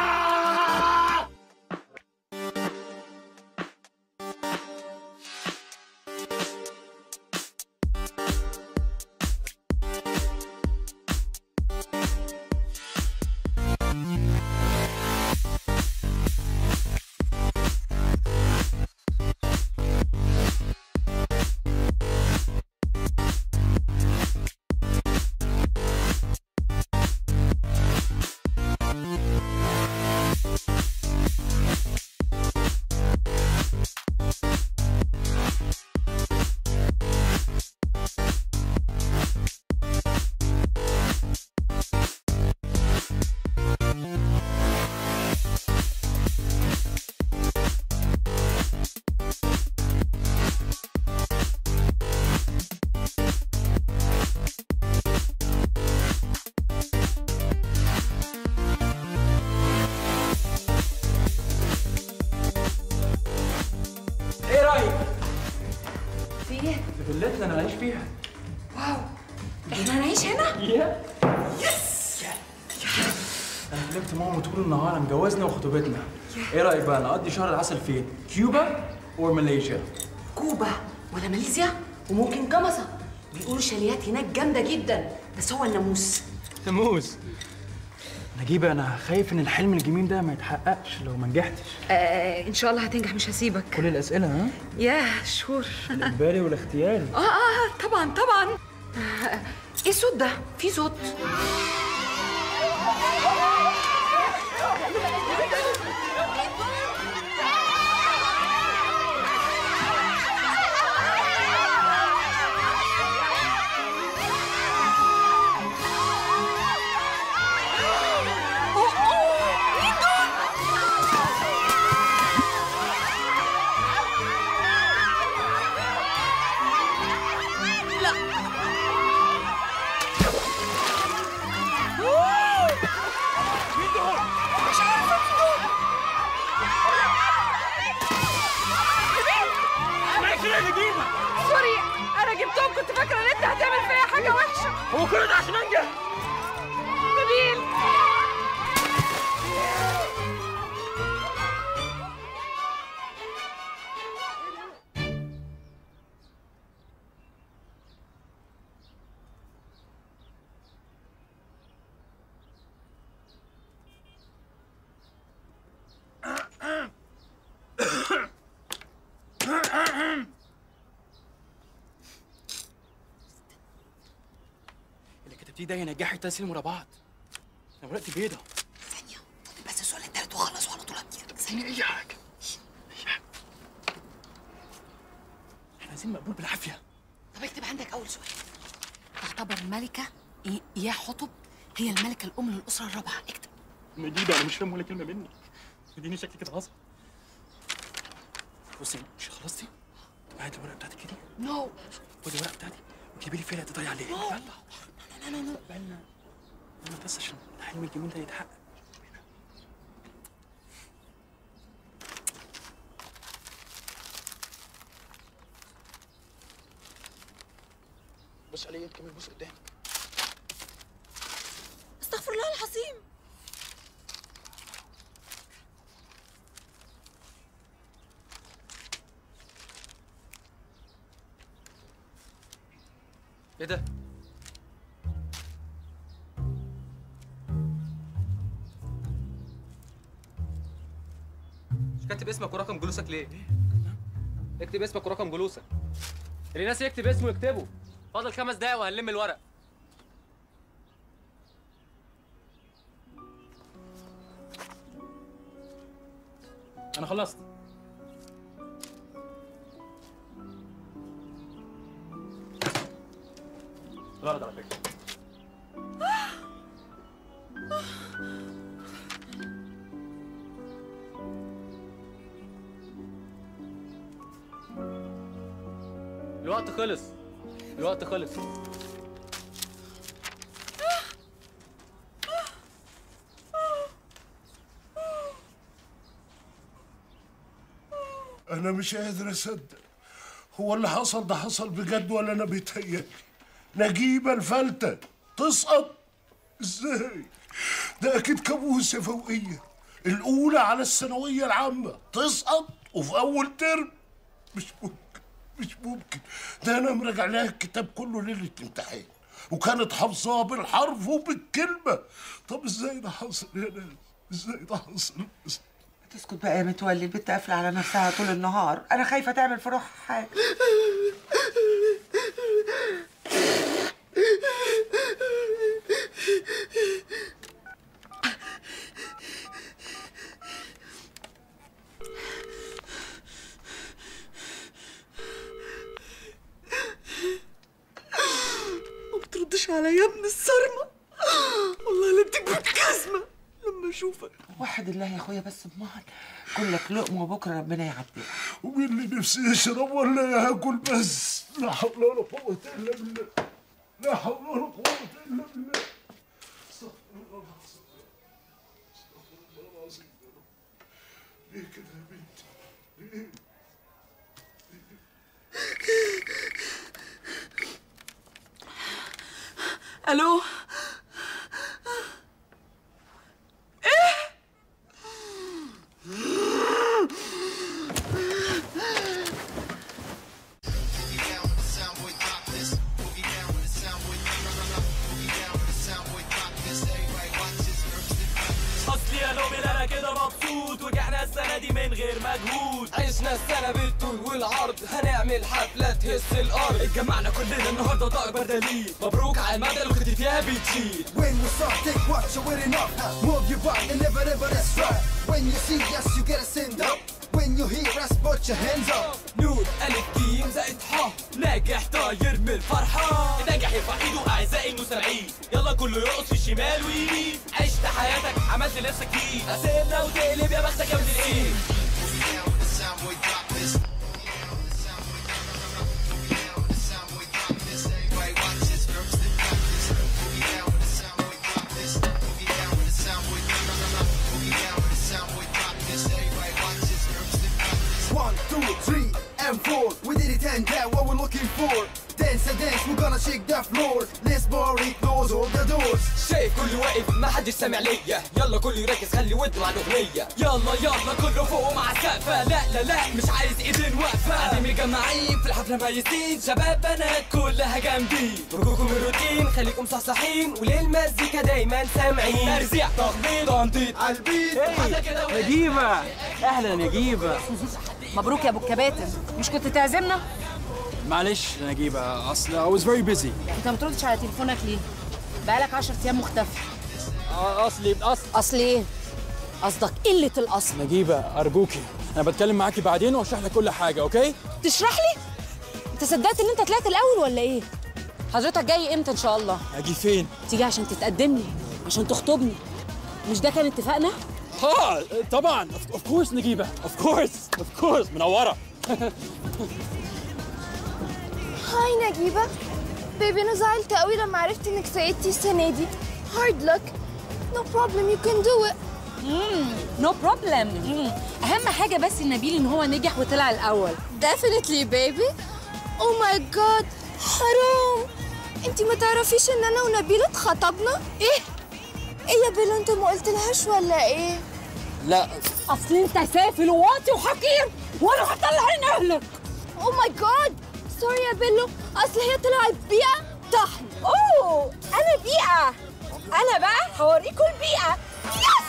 فيلتنا انا عايش فيها. واو، احنا هنعيش هنا؟ يس. انا كلمت ماما طول النهار مجوزنا وخطوبتنا. ايه رايك بقى نقضي شهر العسل فين؟ كيوبا او ماليزيا؟ كوبا ولا ماليزيا وممكن جمصة. بيقولوا شاليات هناك جامده جدا، بس هو الناموس. ناموس. نجيبة انا خايف ان الحلم الجميل ده ما يتحققش لو ما نجحتش. ان شاء الله هتنجح، مش هسيبك. كل الاسئله ها؟ يا شور. الاجباري والاختياري. طبعا طبعا. ايه الصوت ده؟ في صوت. التهديد ده ينجحك 3 سنين ورا بعض. انا ورقتي بيضة. ثانية بس السؤال التالت وخلص وعلى طول هديلك. ثانية اي حاجة. احنا عايزين مقبول بالعافية. طب اكتب عندك أول سؤال. تعتبر الملكة إياه حطب هي الملكة الأم للأسرة الرابعة. اكتب. نجيبة، أنا مش فاهم ولا كلمة منك. اديني شكلي كده غصب. بصي مش خلصتي؟ هاتي الورقة بتاعتك كده. نو. خدي الورقة بتاعتي وجيبي لي فيها اللي تضيع عليه. نو. لا بالنا. أنا بس عشان حلم الجميل ده يتحقق. بص عليا انت كمان، بص قدامك. استغفر الله العظيم. ايه ده؟ مش كاتب اسمك ورقم جلوسك ليه؟ اكتب اسمك ورقم جلوسك. اللي ناس يكتب اسمه يكتبه. فاضل 5 دقايق وهنلم الورق. أنا خلصت. غلط على فكرة. الوقت خلص. الوقت خلص. أنا مش قادر أصدق، هو اللي حصل ده حصل بجد ولا أنا بيتهيألي؟ نجيبة الفلتة تسقط؟ إزاي؟ ده أكيد كابوس يا فوقية، الأولى على الثانوية العامة تسقط وفي أول ترم؟ مش ممكن، ده أنا مراجع لها الكتاب كله ليلة امتحان وكانت حافظاه بالحرف وبالكلمة. طب إزاي ده حصل يا ناس؟ إزاي ده حصل؟ تسكت بقى يا متولي، البت قافله على نفسها طول النهار، انا خايفه تعمل في روحها حاجه. ما بتردش عليا يا ابن الصرمه، والله لا اديك بالجزمه لما اشوفك. وحد الله يا اخويا بس بمهل، كلك لقمه وبكره ربنا يعديها. ومين اللي نفسي يشرب ولا ياكل بس؟ لا حول ولا قوة إلا بالله، لا حول ولا قوة إلا بالله. استغفر الله العظيم، استغفر الله العظيم يا رب. ليه كده يا بنتي؟ ليه؟ الو. وجعنا السنة دي من غير مجهود، عشنا السنة بالطول والعرض، هنعمل حفلة تهز الأرض. اتجمعنا كلنا النهاردة ده أكبر دليل، مبروك على المدى وخدت فيها بتشيل. When we start take what you're wearing up, move your body and never ever stop. When you see us you gotta stand up, when you hear us put your hands up. نور ألف جيم زائد ح، ناجح طاير من الفرحة، ناجح يرفع ايده أعزائي المستمعين، يلا كله يرقص في الشمال ويمين، عشت حياتك عملت لنفسك ايه، قاسمنا وتقلب يا بختك يا ابن الايه. One, two, three, and four. We did it and that's what we're looking for. Dance and dance, we're gonna shake the floor. Let's party, close all the doors. شايف كله واقف ما حدش سامع ليا، يلا كله يركز خلي ودنه مع الاغنيه، يلا كله فوق مع السقفه، لا مش عايز ايدين واقفه، قاعدين متجمعين في الحفله ميزين، شباب بنات كلها جامدين، فكوكم الروتين خليكم صحصحين، وللمزيكا دايما سامعين، ترزيع تخبيط تنطيط على البيت. نجيبة، اهلا نجيبة. مبروك يا ابو الكباتن، مش كنت تعزمنا؟ معلش يا نجيبة، اصل I was very busy. انت ما بتردش على تليفونك ليه؟ بقالك 10 ايام مختفي. اصل ايه؟ قصدك قله الاصل. نجيبه ارجوكي، انا بتكلم معاكي بعدين واشرح لك كل حاجه. اوكي؟ تشرح لي؟ انت صدقت ان انت طلعت الاول ولا ايه؟ حضرتك جاي امتى ان شاء الله؟ اجي فين؟ تيجي عشان تتقدم لي، عشان تخطبني. مش ده كان اتفاقنا؟ طبعا. اوف كورس نجيبه، اوف كورس منوره. هاي نجيبة. بيبي أنا زعلت قوي لما عرفت إنك سقطتي السنة دي. Hard luck. No problem, you can do it. No problem. أهم حاجة بس نبيل إن هو نجح وطلع الأول. Definitely baby. Oh my god. حرام. أنتي ما تعرفيش إن أنا ونبيل اتخطبنا؟ إيه يا بيلا أنت ما قلتلهاش ولا إيه؟ لا. أصل أنت سافل وواطي وحقير وأنا هطلع عين أهلك. Oh my god. سوري يا بيلو، اصل هي طلعت بيئة طحن. اوه انا بيئة. انا بقى هوريكم البيئة. يس.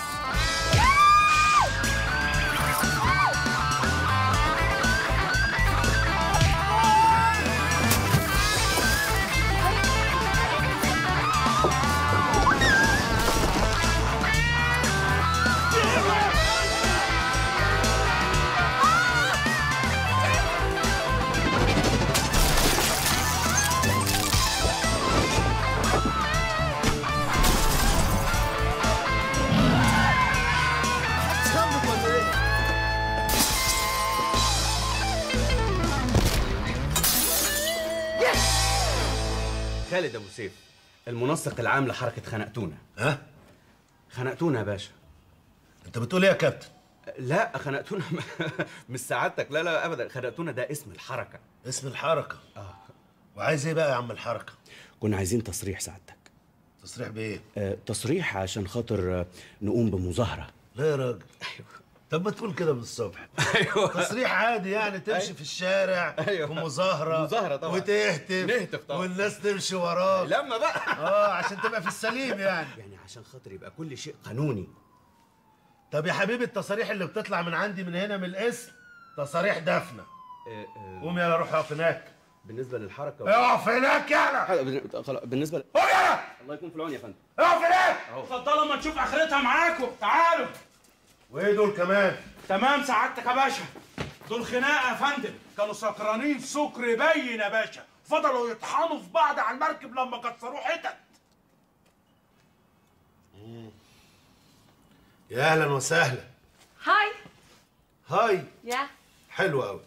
خالد ابو سيف، المنسق العام لحركه خنقتونا. ها؟ خنقتونا يا باشا. انت بتقول ايه يا كابتن؟ لا خنقتونا مش سعادتك، لا ابدا، خنقتونا ده اسم الحركه. اسم الحركه؟ وعايز ايه بقى يا عم الحركه؟ كنا عايزين تصريح سعادتك. تصريح بايه؟ تصريح عشان خاطر نقوم بمظاهره. لا يا راجل. ايوه. طب ما تقول كده من الصبح. ايوه. تصريح عادي يعني تمشي في الشارع. ايوه. ومظاهره طبعا. وتهتف. نهتف طبعا. والناس تمشي وراك. لما بقى. عشان تبقى في السليم يعني. يعني عشان خاطر يبقى كل شيء قانوني. طب يا حبيبي التصاريح اللي بتطلع من عندي من هنا من الاسم تصاريح دفنه. قوم يلا روح اقف هناك. بالنسبه للحركه اقف هناك يلا. خلاص بالنسبه قوم يلا. الله يكون في العون يا فندم. اقف هناك. اتفضلوا اما نشوف اخرتها معاكم. تعالوا. وايه دول كمان؟ تمام سعادتك يا باشا. دول خناقه يا فندم، كانوا سكرانين سكر باين يا باشا، فضلوا يطحنوا في بعض على المركب لما كسروه حتت. يا اهلا وسهلا. هاي. يا حلو قوي.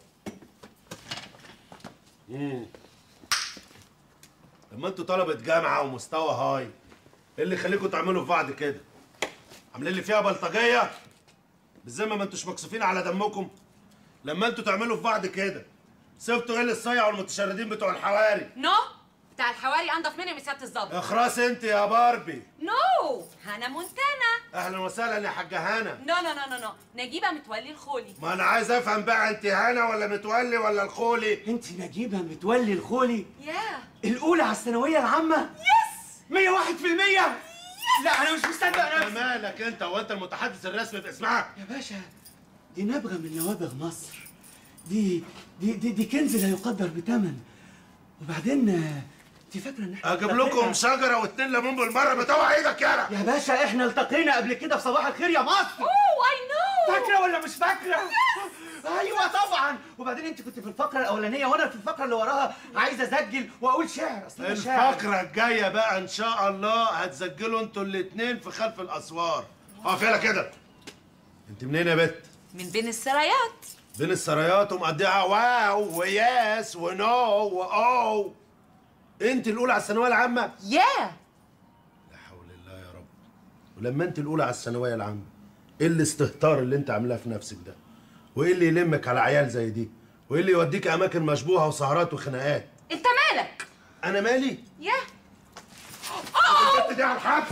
لما انتوا طلبة جامعة ومستوى هاي، ايه اللي يخليكم تعملوا في بعض كده؟ عاملين لي فيها بلطجية؟ بالذمة ما انتوش مكسوفين على دمكم؟ لما انتوا تعملوا في بعض كده، سبتوا ايه للصيع والمتشردين بتوع الحواري؟ بتاع الحواري انضف مني من سيادة الظابط. اخرس انت يا باربي. هنا مونتانا. اهلا وسهلا يا حاجة هنا. نو نجيبة متولي الخولي. ما انا عايز افهم بقى، انت هنا ولا متولي ولا الخولي؟ انت نجيبة متولي الخولي؟ يا الاولى على الثانوية العامة؟ يس. 101%. لا انا مش مصدق نفسي. مالك انت؟ هو انت المتحدث الرسمي باسمها؟ يا باشا دي نبغة من نوابغ مصر. دي كنز لا يقدر بثمن. وبعدين انت فاكره ان احنا اجيب لكم شجره واتنين ليمون بالمره بتوع ايدك يالا. يا باشا احنا التقينا قبل كده في صباح الخير يا مصر. اي نو. فاكره ولا مش فاكره؟ ايوه طبعا. وبعدين انت كنت في الفقره الاولانيه وانا في الفقره اللي وراها عايز اسجل واقول شعر. اصل الفقره الجايه بقى ان شاء الله هتسجلوا انتوا الاثنين في خلف الاسوار. اقف يلا كده. انت منين يا بت؟ من بين السرايات. بين السرايات ومقضيها واو وياس ونو واو. انت الاولى على الثانويه العامه؟ لا حول الله يا رب. ولما انت الاولى على الثانويه العامه، ايه الاستهتار اللي انت عاملاه في نفسك ده؟ وايه اللي يلمك على عيال زي دي؟ وايه اللي يوديك اماكن مشبوهه وسهرات وخناقات؟ انت مالك؟ انا مالي؟ يا البت دي على الحبس.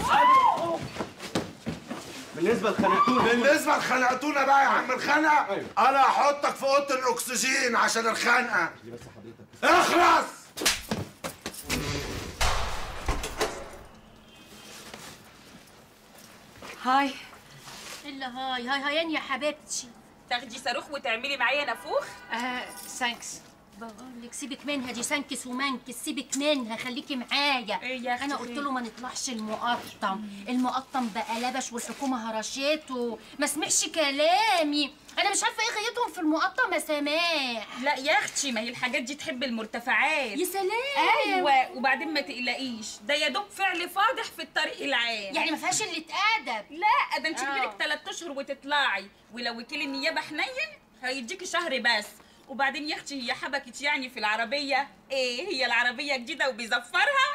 بالنسبه لخنقتونا بقى يا عم الخنقه. أيوة. انا هحطك في اوضه الاكسجين عشان الخنقه. بس حضرتك اخلص. هاي. الا هاي يا حبيبتي. تاخدي صاروخ وتعملي معايا نافوخ؟ ثانكس. بقول لك سيبك منها، دي سنكس ومنكس، سيبك منها، خليكي معايا. ايه يا اختي؟ انا قلت له ما نطلعش المقطم بقى لبش والحكومه هرشته، ما سمعش كلامي. انا مش عارفه ايه غايتهم في المقطم يا سماح. لا يا اختي، ما هي الحاجات دي تحب المرتفعات. يا سلام. ايوه، وبعدين ما تقلقيش، ده يا دوب فعل فاضح في الطريق العام. يعني ما فيهاش اللي اتأدب. لا، ده انت بقالك 3 اشهر وتطلعي، ولو وكيل النيابه حنين هيديكي شهر بس. وبعدين يا اختي هي حبكت يعني في العربيه؟ ايه، هي العربيه جديده وبيزفرها؟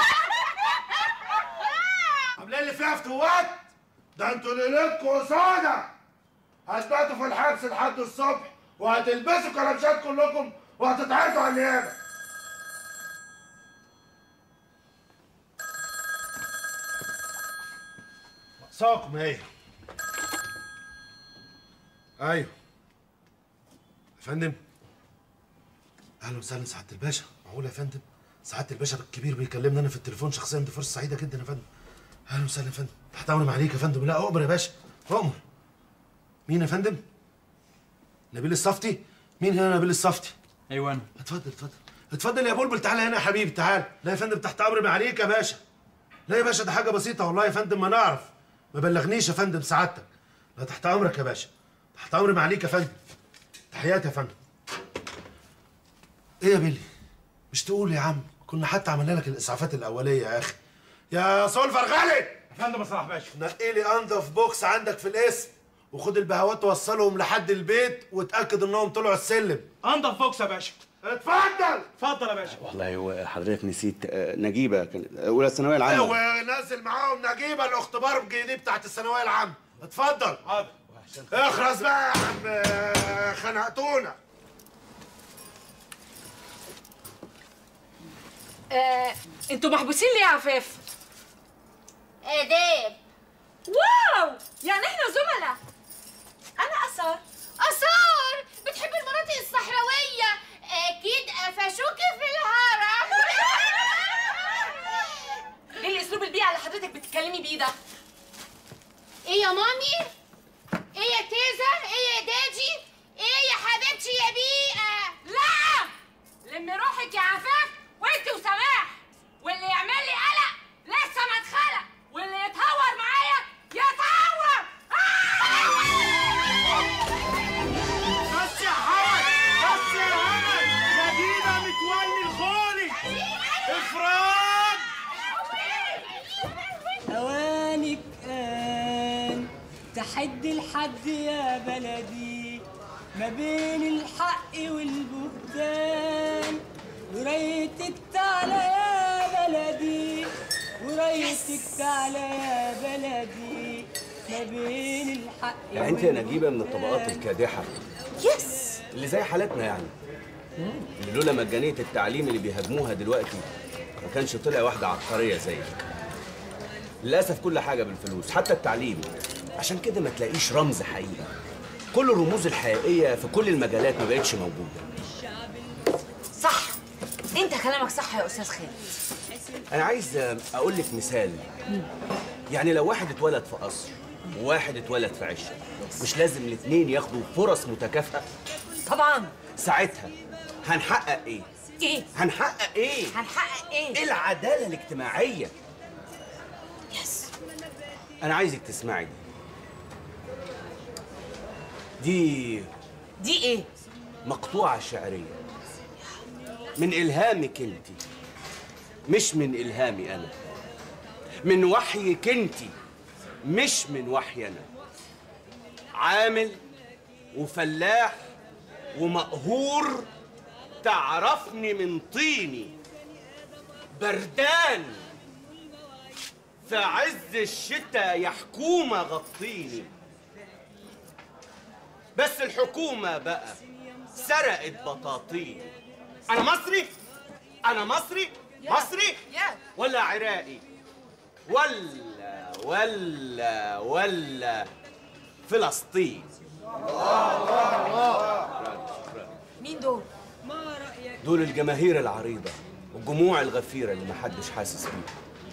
عاملين اللي فيها فتوات؟ ده انتوا ليلتكوا قصادة، هتباتوا في الحبس لحد الصبح وهتلبسوا كلبشات كلكم وهتتعرضوا على النيابه. مقصاكم ايه؟ ايوه يا فندم. اهلا وسهلا سعاده الباشا. معقول يا فندم؟ سعاده الباشا الكبير بيكلمني انا في التليفون شخصيا، دي فرصه سعيده جدا يا فندم. اهلا وسهلا يا فندم. تحت امر معاليك يا فندم. لا اؤمر يا باشا، اؤمر. مين يا فندم؟ نبيل الصفتي؟ مين هنا نبيل الصفتي؟ ايوه انا. اتفضل اتفضل اتفضل يا بلبل، تعالى هنا يا حبيبي تعال. لا يا فندم تحت امر معاليك يا باشا. لا يا باشا ده حاجه بسيطه والله يا فندم، ما نعرف، ما بلغنيش يا فندم سعادتك. لا تحت امرك يا باشا، تحت امر معاليك يا فندم. تحياتي يا فندم. ايه يا بيلي؟ مش تقول يا عم؟ كنا حتى عملنا لك الاسعافات الاوليه يا اخي. يا سولفر غالي يا فندم. صلاح باشا، نقي لي انضف بوكس عندك في الاسم، وخد البهوات توصلهم لحد البيت وتاكد انهم طلعوا السلم. انضف بوكس يا باشا. اتفضل اتفضل يا باشا. والله هو حضرتك نسيت نجيبه كانت اولى الثانويه العامه، ونازل معاهم نجيبه الاختبار دي بتاعت الثانويه العامه. اتفضل. حاضر. اخرس بقى يا عم، خنقتونا. انتوا محبوسين ليه يا عفاف؟ آداب. واو، يعني احنا زملاء. انا اثار. آثار بتحب المناطق الصحراوية، أكيد قفشوكي في الهرم. ايه الاسلوب البيئي اللي حضرتك بتتكلمي بيه ده؟ إيه يا مامي؟ إيه يا تيزة؟ إيه يا دادي؟ إيه يا حبيبتي يا بيئة؟ لا، لمي روحك يا عفاف وانت وسماح، واللي يعمل لي قلق لسه ما اتخلق، واللي يتهور معايا يتهور. بس يا حمد، بس يا همد، نجيبه متولي الخولي. افراد. اوانك ان تحد الحد يا بلدي، ما بين الحق والبهتان، ورايتك تعالى يا بلدي، ورايتك تعالى يا بلدي، ما بين الحق يعني انت يا نجيبه من الطبقات الكادحه يس اللي زي حالتنا، يعني اللي لولا مجانيه التعليم اللي بيهاجموها دلوقتي ما كانش طلع واحده عبقريه زيك. للاسف كل حاجه بالفلوس، حتى التعليم. عشان كده ما تلاقيش رمز حقيقي. كل الرموز الحقيقيه في كل المجالات ما بقتش موجوده. صح، انت كلامك صح يا استاذ خالد. انا عايز اقول لك مثال. يعني لو واحد اتولد في قصر وواحد اتولد في عشه، مش لازم الاثنين ياخدوا فرص متكافئه؟ طبعا. ساعتها هنحقق ايه؟ ايه؟ هنحقق ايه؟ هنحقق ايه؟ العداله الاجتماعيه. يس. انا عايزك تسمعي دي ايه؟ مقطوعه شعريه من الهامك انت، مش من الهامي انا، من وحيك انت مش من وحي انا. عامل وفلاح ومقهور، تعرفني من طيني، بردان في عز الشتاء يا حكومة غطيني. بس الحكومة بقى سرقت بطاطيني. أنا مصري؟ أنا مصري؟ مصري؟ ولا عراقي؟ ولا فلسطين؟ مين دول؟ دول الجماهير العريضة والجموع الغفيرة اللي محدش حاسس بيها.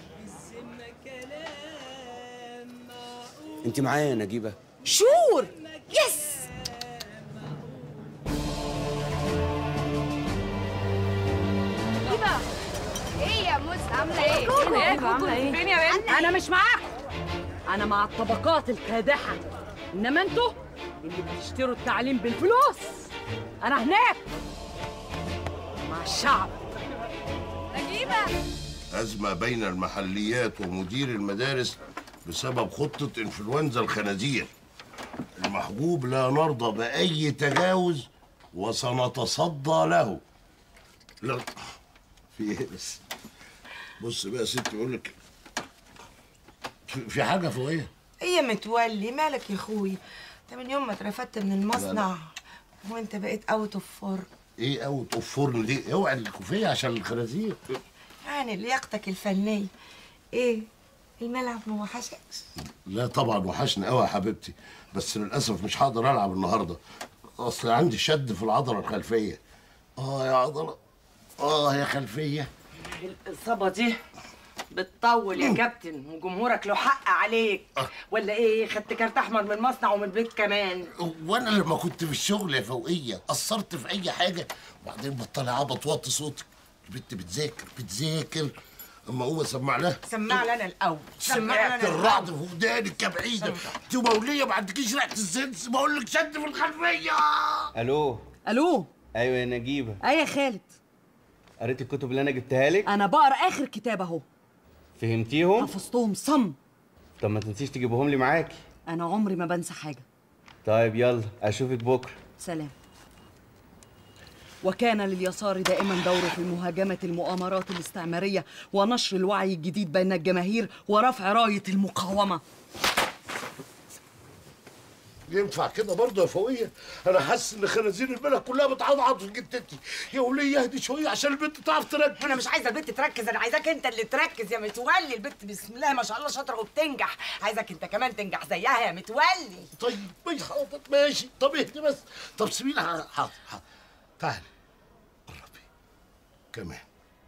انت معايا يا نجيبة؟ شور. يس. كوكو عامله ايه؟ فين يا بنتي؟ انا مش معاكم، انا مع الطبقات الكادحه، انما انتوا اللي بتشتروا التعليم بالفلوس، انا هناك مع الشعب. نجيبه أزمة بين المحليات ومدير المدارس بسبب خطة إنفلونزا الخنازير. المحجوب لا نرضى بأي تجاوز وسنتصدى له. لا في إيه بس؟ بص بقى يا ستي، أقول لك في حاجة فوقية. ايه يا متولي مالك يا اخوي؟ انت من يوم ما اترفدت من المصنع وانت بقيت اوت اوف فورم. ايه اوت اوف فورم دي؟ اوعي الكوفيه عشان الخنازير. يعني لياقتك الفنيه. ايه الملعب ما وحشكش؟ لا طبعا وحشني قوي يا حبيبتي، بس للاسف مش هقدر العب النهارده، اصل عندي شد في العضله الخلفيه. يا عضله، يا خلفيه. الاصابه دي بتطول يا كابتن، وجمهورك له حق عليك. ولا ايه؟ خدت كارت احمر من المصنع ومن البيت كمان. وانا لما كنت في الشغل يا فوقيه قصرت في اي حاجه؟ وبعدين بطلع عبط وطي صوتك. البنت بتذاكر اما اقوم اسمع لها. سمع لنا الاول. سمعت الرعد في ودانك يا بعيده. انت موليه ما عندكيش ريحه السنس، بقول لك شد في الخلفيه. الو الو. ايوه يا نجيبه. ايه يا خالد؟ قريت الكتب اللي انا جبتها لك؟ انا بقرا اخر كتاب اهو. فهمتيهم؟ حفظتهم صم. طب ما تنسيش تجيبهم لي معاكي. انا عمري ما بنسى حاجه. طيب يلا اشوفك بكره. سلام. وكان لليسار دائما دوره في مهاجمة المؤامرات الاستعمارية ونشر الوعي الجديد بين الجماهير ورفع راية المقاومة. ينفع كده برضه يا فوقيه؟ انا حاسس ان خنازير البلد كلها بتعضعض في جدتي. يا وليه اهدي شويه عشان البنت تعرف تركز. انا مش عايزه البنت تركز، انا عايزاك انت اللي تركز يا متولي. البنت بسم الله ما شاء الله شاطره وبتنجح، عايزك انت كمان تنجح زيها يا متولي. طيب حاضر ماشي. طب اهدي بس. طب سيبيني. حاضر تعالي قربي كمان.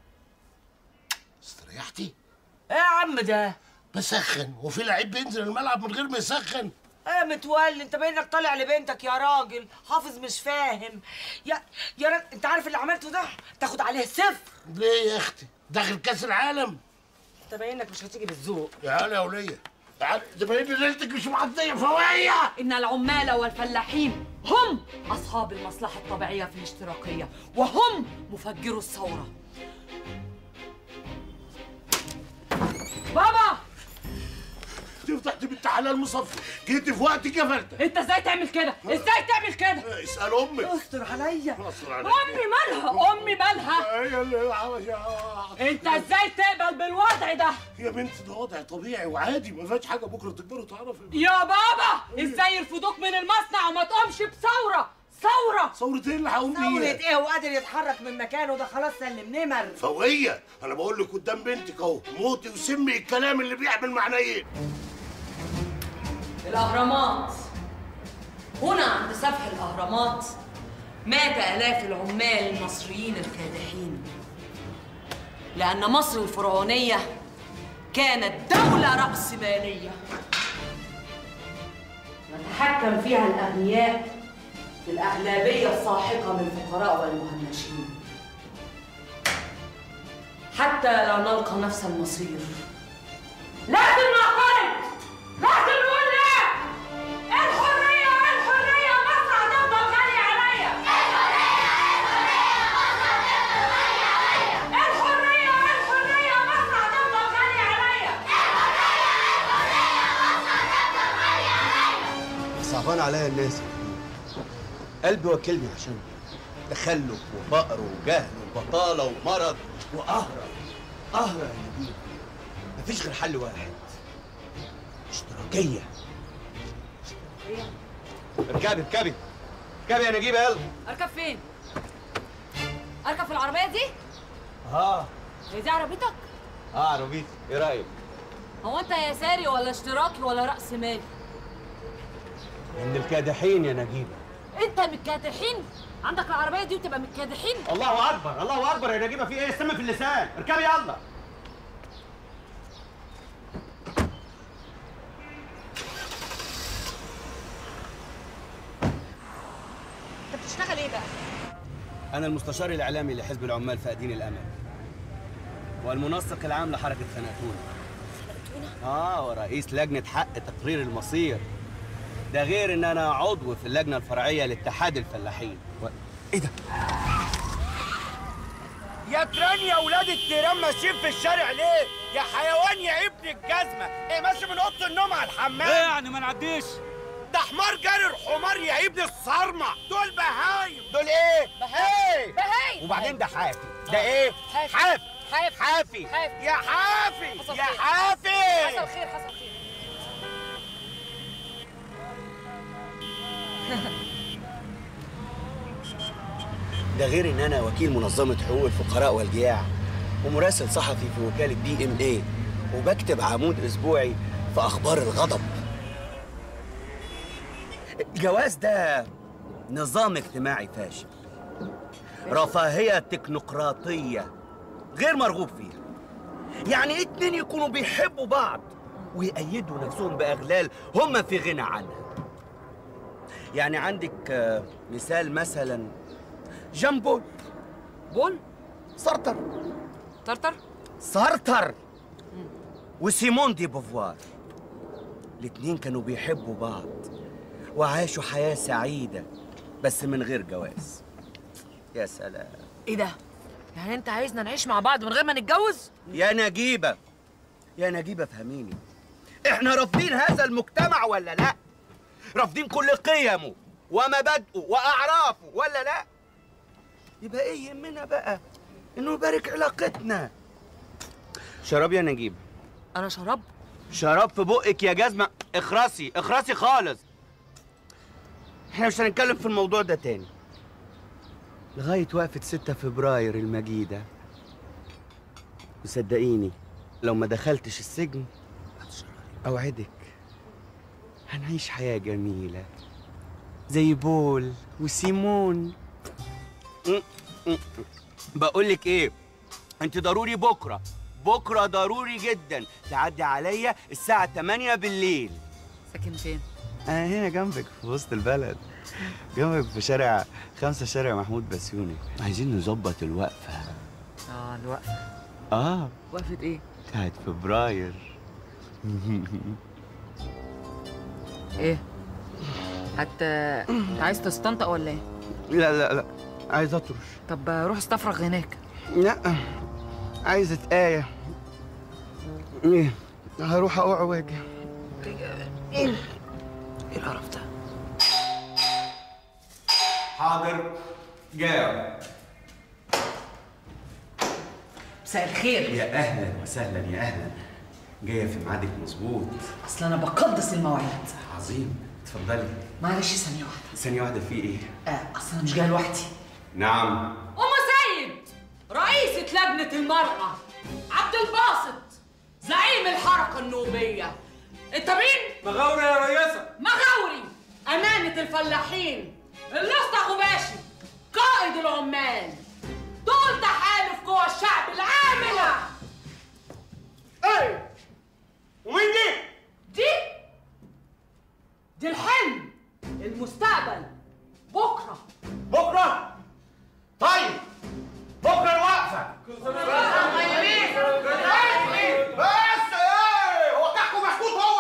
استريحتي؟ ايه يا عم ده؟ بسخن. وفي لعيب بينزل الملعب من غير ما يسخن؟ يا متولي انت باينك طالع لبنتك يا راجل، حافظ مش فاهم. يا راجل انت عارف اللي عملته ده تاخد عليه 0. ليه يا اختي؟ داخل كاس العالم. انت باينك مش هتيجي بالذوق. تعالي يا وليه تعالي. ده باين ليلتك مش معديه فوقيه. إن العمال والفلاحين هم أصحاب المصلحة الطبيعية في الاشتراكية، وهم مفجرو الثورة. بابا فتحت بنت حلال مصفي، جيت في وقتك يا فلتة. انت ازاي تعمل كده؟ ازاي تعمل كده؟ اسال امك. استر عليا. استر عليا. امي مالها؟ امي مالها؟ هي اللي انت ازاي تقبل بالوضع ده؟ يا بنت ده وضع طبيعي وعادي، ما فيهاش حاجه. بكره تكبروا تعرفي. يا بابا ازاي يرفضوك من المصنع وما تقومش بثوره؟ ثورة ايه اللي هقوم بيها؟ ثورة ايه وقادر يتحرك من مكانه؟ ده خلاص سلم نمر. فوقية انا بقول لك قدام بنتك اهو، موتي وسمي الكلام اللي بيعمل معنيين. الأهرامات. هنا عند سفح الأهرامات مات آلاف العمال المصريين الكادحين، لأن مصر الفرعونية كانت دولة رأسمالية يتحكم فيها الأغنياء الأغلبية الساحقة من الفقراء والمهمشين، حتى لا نلقى نفس المصير. لازم نعترض، لازم نقول لا. الحرية الحرية، مصر هتفضل غالية عليا. الحرية الحرية، مصر هتفضل غالية عليا. صعبان عليا الناس. قلبي وكلني عشان تخلف وفقر وجهل وبطاله ومرض وقهرة. قهرة يا نبيل. مفيش غير حل واحد، اشتراكية. اركبي يا نجيبة يلا. أركب فين؟ أركب في العربية دي؟ هي دي عربيتك؟ عربيتي. ايه رأيك؟ هو أنت يساري ولا اشتراكي ولا رأس مالي؟ من الكادحين يا نجيبة. أنت من الكادحين؟ عندك العربية دي وتبقى من الكادحين؟ الله أكبر الله أكبر يا نجيبة، في إيه؟ السم في اللسان. اركبي يلا. انت بتشتغل ايه بقى؟ أنا المستشار الإعلامي لحزب العمال فاقدين الأمل، والمنسق العام لحركه خناتونه. ورئيس لجنه حق تقرير المصير. ده غير ان انا عضو في اللجنه الفرعيه لاتحاد الفلاحين. ايه ده؟ يا تران يا ولاد التيران ماشيين في الشارع ليه؟ يا حيوان يا ابن الجزمه، ايه ماشي من اوضه النوم على الحمام؟ ايه يعني ما نعديش؟ ده حمار جاري الحمار يا ابن الصرمه، دول بهايم، دول ايه؟ بهايم وبعدين ده حافي، ده ايه؟ حافي حافي يا حافي يا حافي. حصل خير حصل خير. ده غير ان انا وكيل منظمه حقوق الفقراء والجياع ومراسل صحفي في وكاله DMA وبكتب عمود اسبوعي في اخبار الغضب. الجواز ده نظام اجتماعي فاشل، رفاهيه تكنوقراطيه غير مرغوب فيها. يعني ايه اتنين يكونوا بيحبوا بعض ويأيدوا نفسهم باغلال هم في غنى عنها؟ يعني عندك مثلا جان بول سارتر وسيمون دي بوفوار. الاتنين كانوا بيحبوا بعض وعاشوا حياة سعيدة بس من غير جواز. يا سلام. ايه ده؟ يعني انت عايزنا نعيش مع بعض من غير ما نتجوز؟ يا نجيبة فهميني، احنا رافضين هذا المجتمع ولا لا؟ رافضين كل قيمه ومبادئه واعرافه ولا لا؟ يبقى ايه يهمنا بقى انه يبارك علاقتنا. شراب يا نجيب. انا شراب في بقك يا جزمه. اخرسي خالص. احنا مش هنتكلم في الموضوع ده تاني لغايه وقفه 6 فبراير المجيده. وصدقيني لو ما دخلتش السجن اوعدك هنعيش حياه جميله زي بول وسيمون. بقولك ايه، انت ضروري بكره ضروري جدا تعدي عليا الساعه 8 بالليل. ساكن فين؟ انا هنا جنبك في وسط البلد، جنبك في شارع 5 شارع محمود بسيوني. عايزين نظبط الوقفه. الوقفه وقفه ايه؟ بتاعت فبراير. ايه؟ انت عايز تستنطق ولا ايه؟ لا عايز اطرش. طب روح استفرغ هناك. لا عايز اتقاية. ايه هروح اقع واجي. ايه القرف ده؟ حاضر جاي. مساء الخير. يا اهلا وسهلا يا اهلا. جايه في ميعادك مظبوط. اصل انا بقدس المواعيد. عظيم. اتفضلي. معلش ثانيه واحده. في ايه؟ اصل انا مش جايه لوحدي. نعم. ام سيد رئيسة لجنة المرأة، عبد الباسط زعيم الحركة النوبية. انت مين؟ مغاوري يا رياسة. مغاوري أمانة الفلاحين، الأسطى غباشي قائد العمال. دول تحالف جوه الشعب العاملة. ايه؟ ومين دي؟ دي الحلم، المستقبل، بكرة. طيب بكره الوقفه. بس ايه هو كحكو مسكوت هو.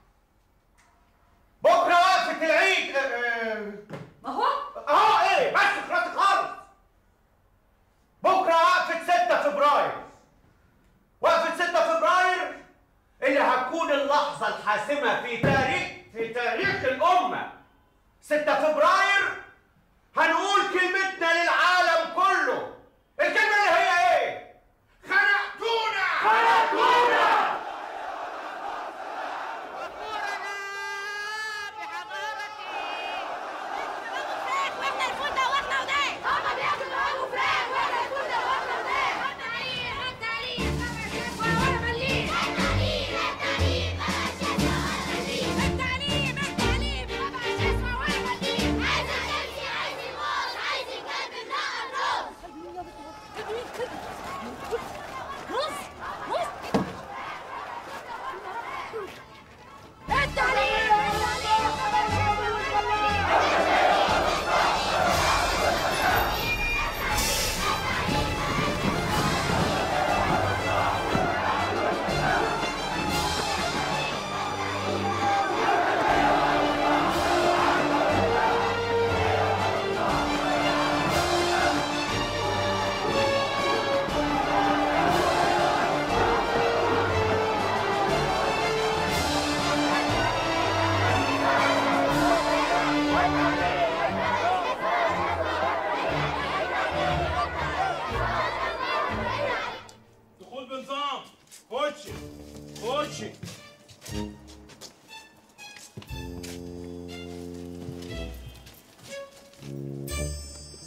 بكره وقفه العيد. ما هو ايه بس خلاص خالص. بكره وقفه 6 فبراير. وقفه 6 فبراير اللي هتكون اللحظه الحاسمه في تاريخ الامه. 6 فبراير هنقول كلمتنا للعالم كله. الكلمة اللي هي ايه؟ خنقتونا.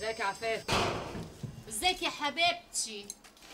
ازيك يا عفاف؟ ازيك يا حبيبتي؟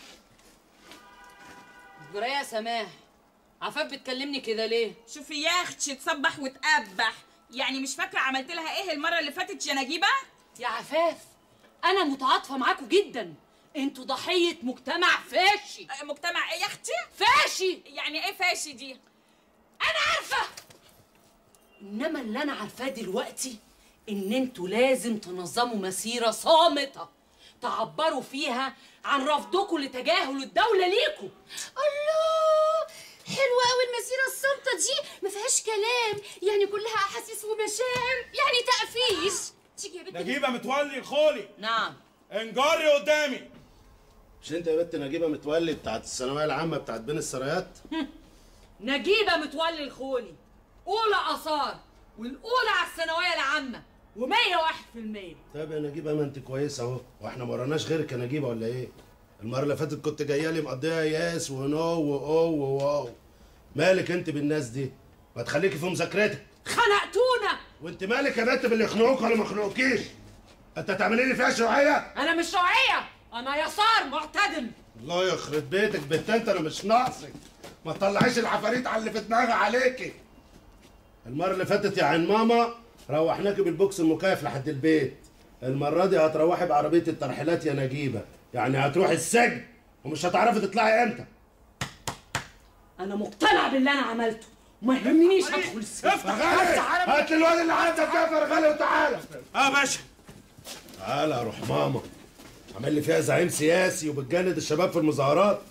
جرايه يا سماح، عفاف بتكلمني كده ليه؟ شوفي يا اختي تصبح وتقبح، يعني مش فاكره عملت لها ايه المره اللي فاتت يا نجيبه؟ يا عفاف انا متعاطفه معاكوا جدا، انتوا ضحيه مجتمع فاشي. مجتمع ايه يا اختي؟ فاشي. يعني ايه فاشي دي؟ انا عارفه، انما اللي انا عارفاه دلوقتي ان انتوا لازم تنظموا مسيره صامته تعبروا فيها عن رفضكم لتجاهل الدوله ليكوا. الله، حلوه قوي المسيره الصامته دي، ما فيهاش كلام، يعني كلها احاسيس ومشاعر، يعني تقفيش. تيجي يا بنت نجيبه متولي الخولي. نعم. انجري قدامي. مش انت يا بنت نجيبه متولي بتاعت الثانويه العامه بتاعت بين السرايات؟ نجيبه متولي الخولي، اولى اثار والاولى على الثانويه العامه و101%. طب يا نجيبه ما انت كويسه اهو، واحنا ما وراناش غيرك يا نجيبه ولا ايه؟ المره اللي فاتت كنت جايه لي مقضيها ياس ونو واو وواو. مالك انت بالناس دي؟ ما تخليكي في مذاكرتك. خنقتونا. وانت مالك يا بنت باللي يخنقوك ولا ما يخنقوكيش؟ انت تعملي لي فيها شيوعيه؟ انا مش شيوعيه، انا يسار معتدل. الله يخرب بيتك بنت انت، انا مش ناقصك. ما تطلعيش العفاريت على اللي في دماغي عليكي. المره اللي فاتت يا عين ماما روحناكي بالبوكس المكيف لحد البيت. المره دي هتروحي بعربيه الترحيلات يا نجيبه، يعني هتروحي السجن ومش هتعرفي تطلعي امتى. انا مقتنع باللي انا عملته، وما يهمنيش ادخل السجن. هات لي الواد اللي عندك ده يا فرغالي وتعالى. اه باشا. تعالى يا روح ماما، عامل لي فيها زعيم سياسي وبتجند الشباب في المظاهرات.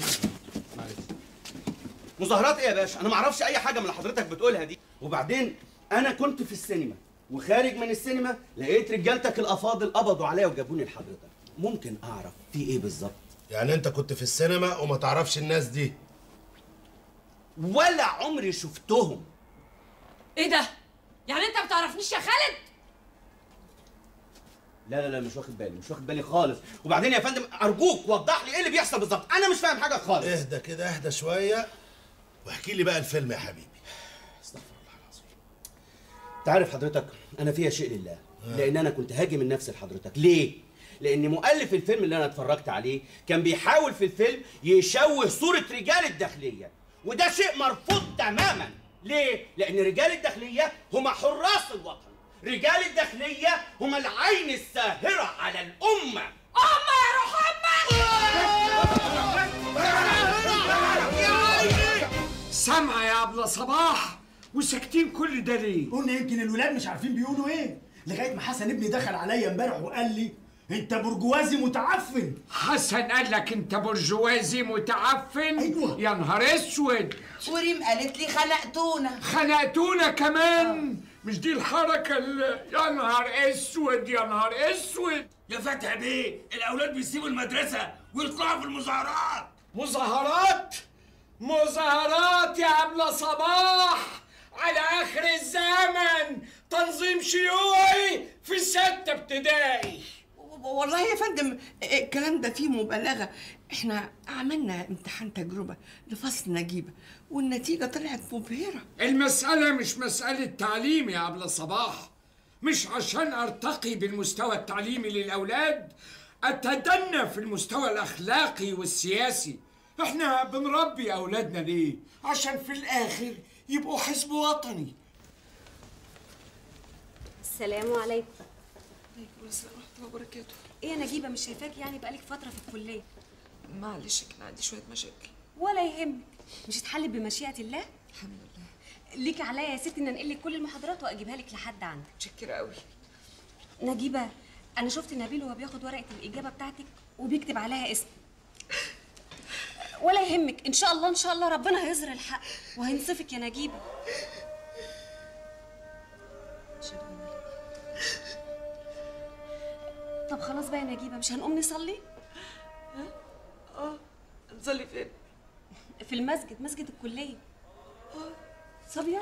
مظاهرات ايه يا باشا؟ انا ما اعرفش اي حاجه من اللي حضرتك بتقولها دي. وبعدين انا كنت في السينما وخارج من السينما لقيت رجالتك الافاضل قبضوا عليا وجابوني لحضرتك. ممكن اعرف في ايه بالظبط؟ يعني انت كنت في السينما وما تعرفش الناس دي؟ ولا عمري شفتهم. ايه ده؟ يعني انت ما بتعرفنيش يا خالد؟ لا مش واخد بالي خالص. وبعدين يا فندم ارجوك وضح لي ايه اللي بيحصل بالظبط، انا مش فاهم حاجه خالص. اهدى كده، اهدى شويه واحكي لي بقى الفيلم يا حبيبي. استغفر الله العظيم. تعرف حضرتك انا فيها شيء لله، لان انا كنت هاجم النفس لحضرتك. ليه؟ لان مؤلف الفيلم اللي انا اتفرجت عليه كان بيحاول في الفيلم يشوه صوره رجال الداخليه، وده شيء مرفوض تماما. ليه؟ لان رجال الداخليه هم حراس الوطن، رجال الداخليه هم العين الساهره على الامه. امه يا روح سامعه يا ابله صباح وساكتين كل ده ليه؟ قلنا يمكن الولاد مش عارفين بيقولوا ايه، لغايه ما حسن ابني دخل عليا امبارح وقال لي انت برجوازي متعفن. حسن قال لك انت برجوازي متعفن؟ ايوه. يا نهار اسود. وريم قالت لي خنقتونا. خنقتونا كمان؟ مش دي الحركه يا نهار اسود يا نهار اسود. يا فتحي بيه الاولاد بيسيبوا المدرسه ويطلعوا في المظاهرات. مظاهرات يا ابله صباح على اخر الزمن، تنظيم شيوعي في 6 ابتدائي. والله يا فندم الكلام ده فيه مبالغه، احنا عملنا امتحان تجربه لفصل نجيبه والنتيجه طلعت مبهره. المساله مش مساله تعليم يا ابله صباح، مش عشان ارتقي بالمستوى التعليمي للاولاد اتدنى في المستوى الاخلاقي والسياسي. احنا بنربي اولادنا ليه؟ عشان في الاخر يبقوا حزب وطني. السلام عليكم. عليكم السلام ورحمة الله وبركاته. ايه يا نجيبه مش شايفاكي يعني بقالك فتره في الكليه؟ معلش كان عندي شوية مشاكل. ولا يهمك، مش هتحلي بمشيئه الله؟ الحمد لله. ليكي عليا يا ستي ان انقل لك كل المحاضرات واجيبها لك لحد عندك. متشكرة قوي. نجيبه انا شفت نبيل وهو بياخد ورقه الاجابه بتاعتك وبيكتب عليها اسم. ولا يهمك، ان شاء الله ربنا هيظهر الحق وهينصفك يا نجيبه. طب خلاص بقى يا نجيبه، مش هنقوم نصلي؟ نصلي فين؟ في المسجد، مسجد الكليه. صبيان.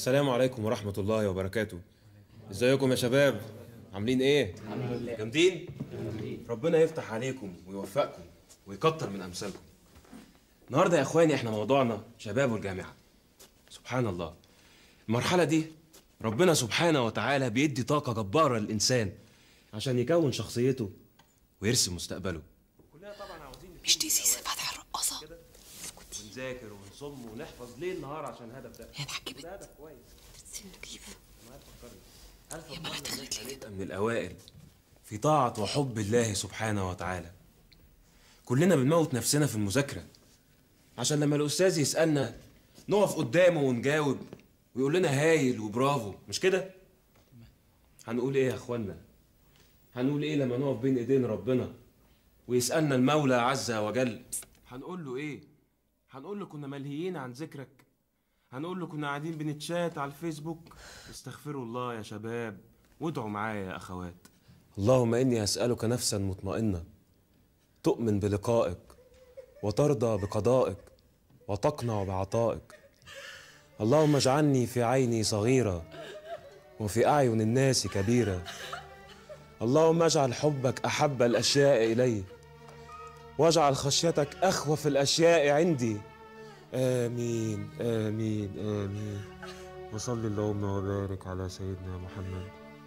السلام عليكم ورحمة الله وبركاته. ازيكم يا شباب؟ عاملين ايه؟ الحمد لله. جامدين؟ ربنا يفتح عليكم ويوفقكم ويكتر من امثالكم. النهارده يا اخواني احنا موضوعنا شباب والجامعة. سبحان الله. المرحلة دي ربنا سبحانه وتعالى بيدي طاقة جبارة للإنسان عشان يكون شخصيته ويرسم مستقبله. مش دي سيسي فتحي الرقاصة؟ ونذاكر ونصم ونحفظ ليل نهار عشان هدف ده. يا ضحكي بنت. ده هدف كويس. كيف؟ يا مرات من الأوائل في طاعة وحب الله سبحانه وتعالى. كلنا بنموت نفسنا في المذاكرة عشان لما الأستاذ يسألنا نقف قدامه ونجاوب ويقول لنا هايل وبرافو، مش كده؟ هنقول إيه يا إخوانا؟ هنقول إيه لما نقف بين إيدين ربنا ويسألنا المولى عز وجل؟ هنقول له إيه؟ هنقول له كنا ملهيين عن ذكرك؟ هنقول له كنا قاعدين بنتشات على الفيسبوك؟ استغفروا الله يا شباب وادعوا معايا يا أخوات. اللهم إني أسألك نفسا مطمئنة تؤمن بلقائك وترضى بقضائك وتقنع بعطائك. اللهم اجعلني في عيني صغيرة وفي أعين الناس كبيرة. اللهم اجعل حبك أحب الأشياء إلي واجعل خشيتك أخوف الأشياء عندي. آمين آمين آمين. وصلي اللهم وبارك على سيدنا محمد.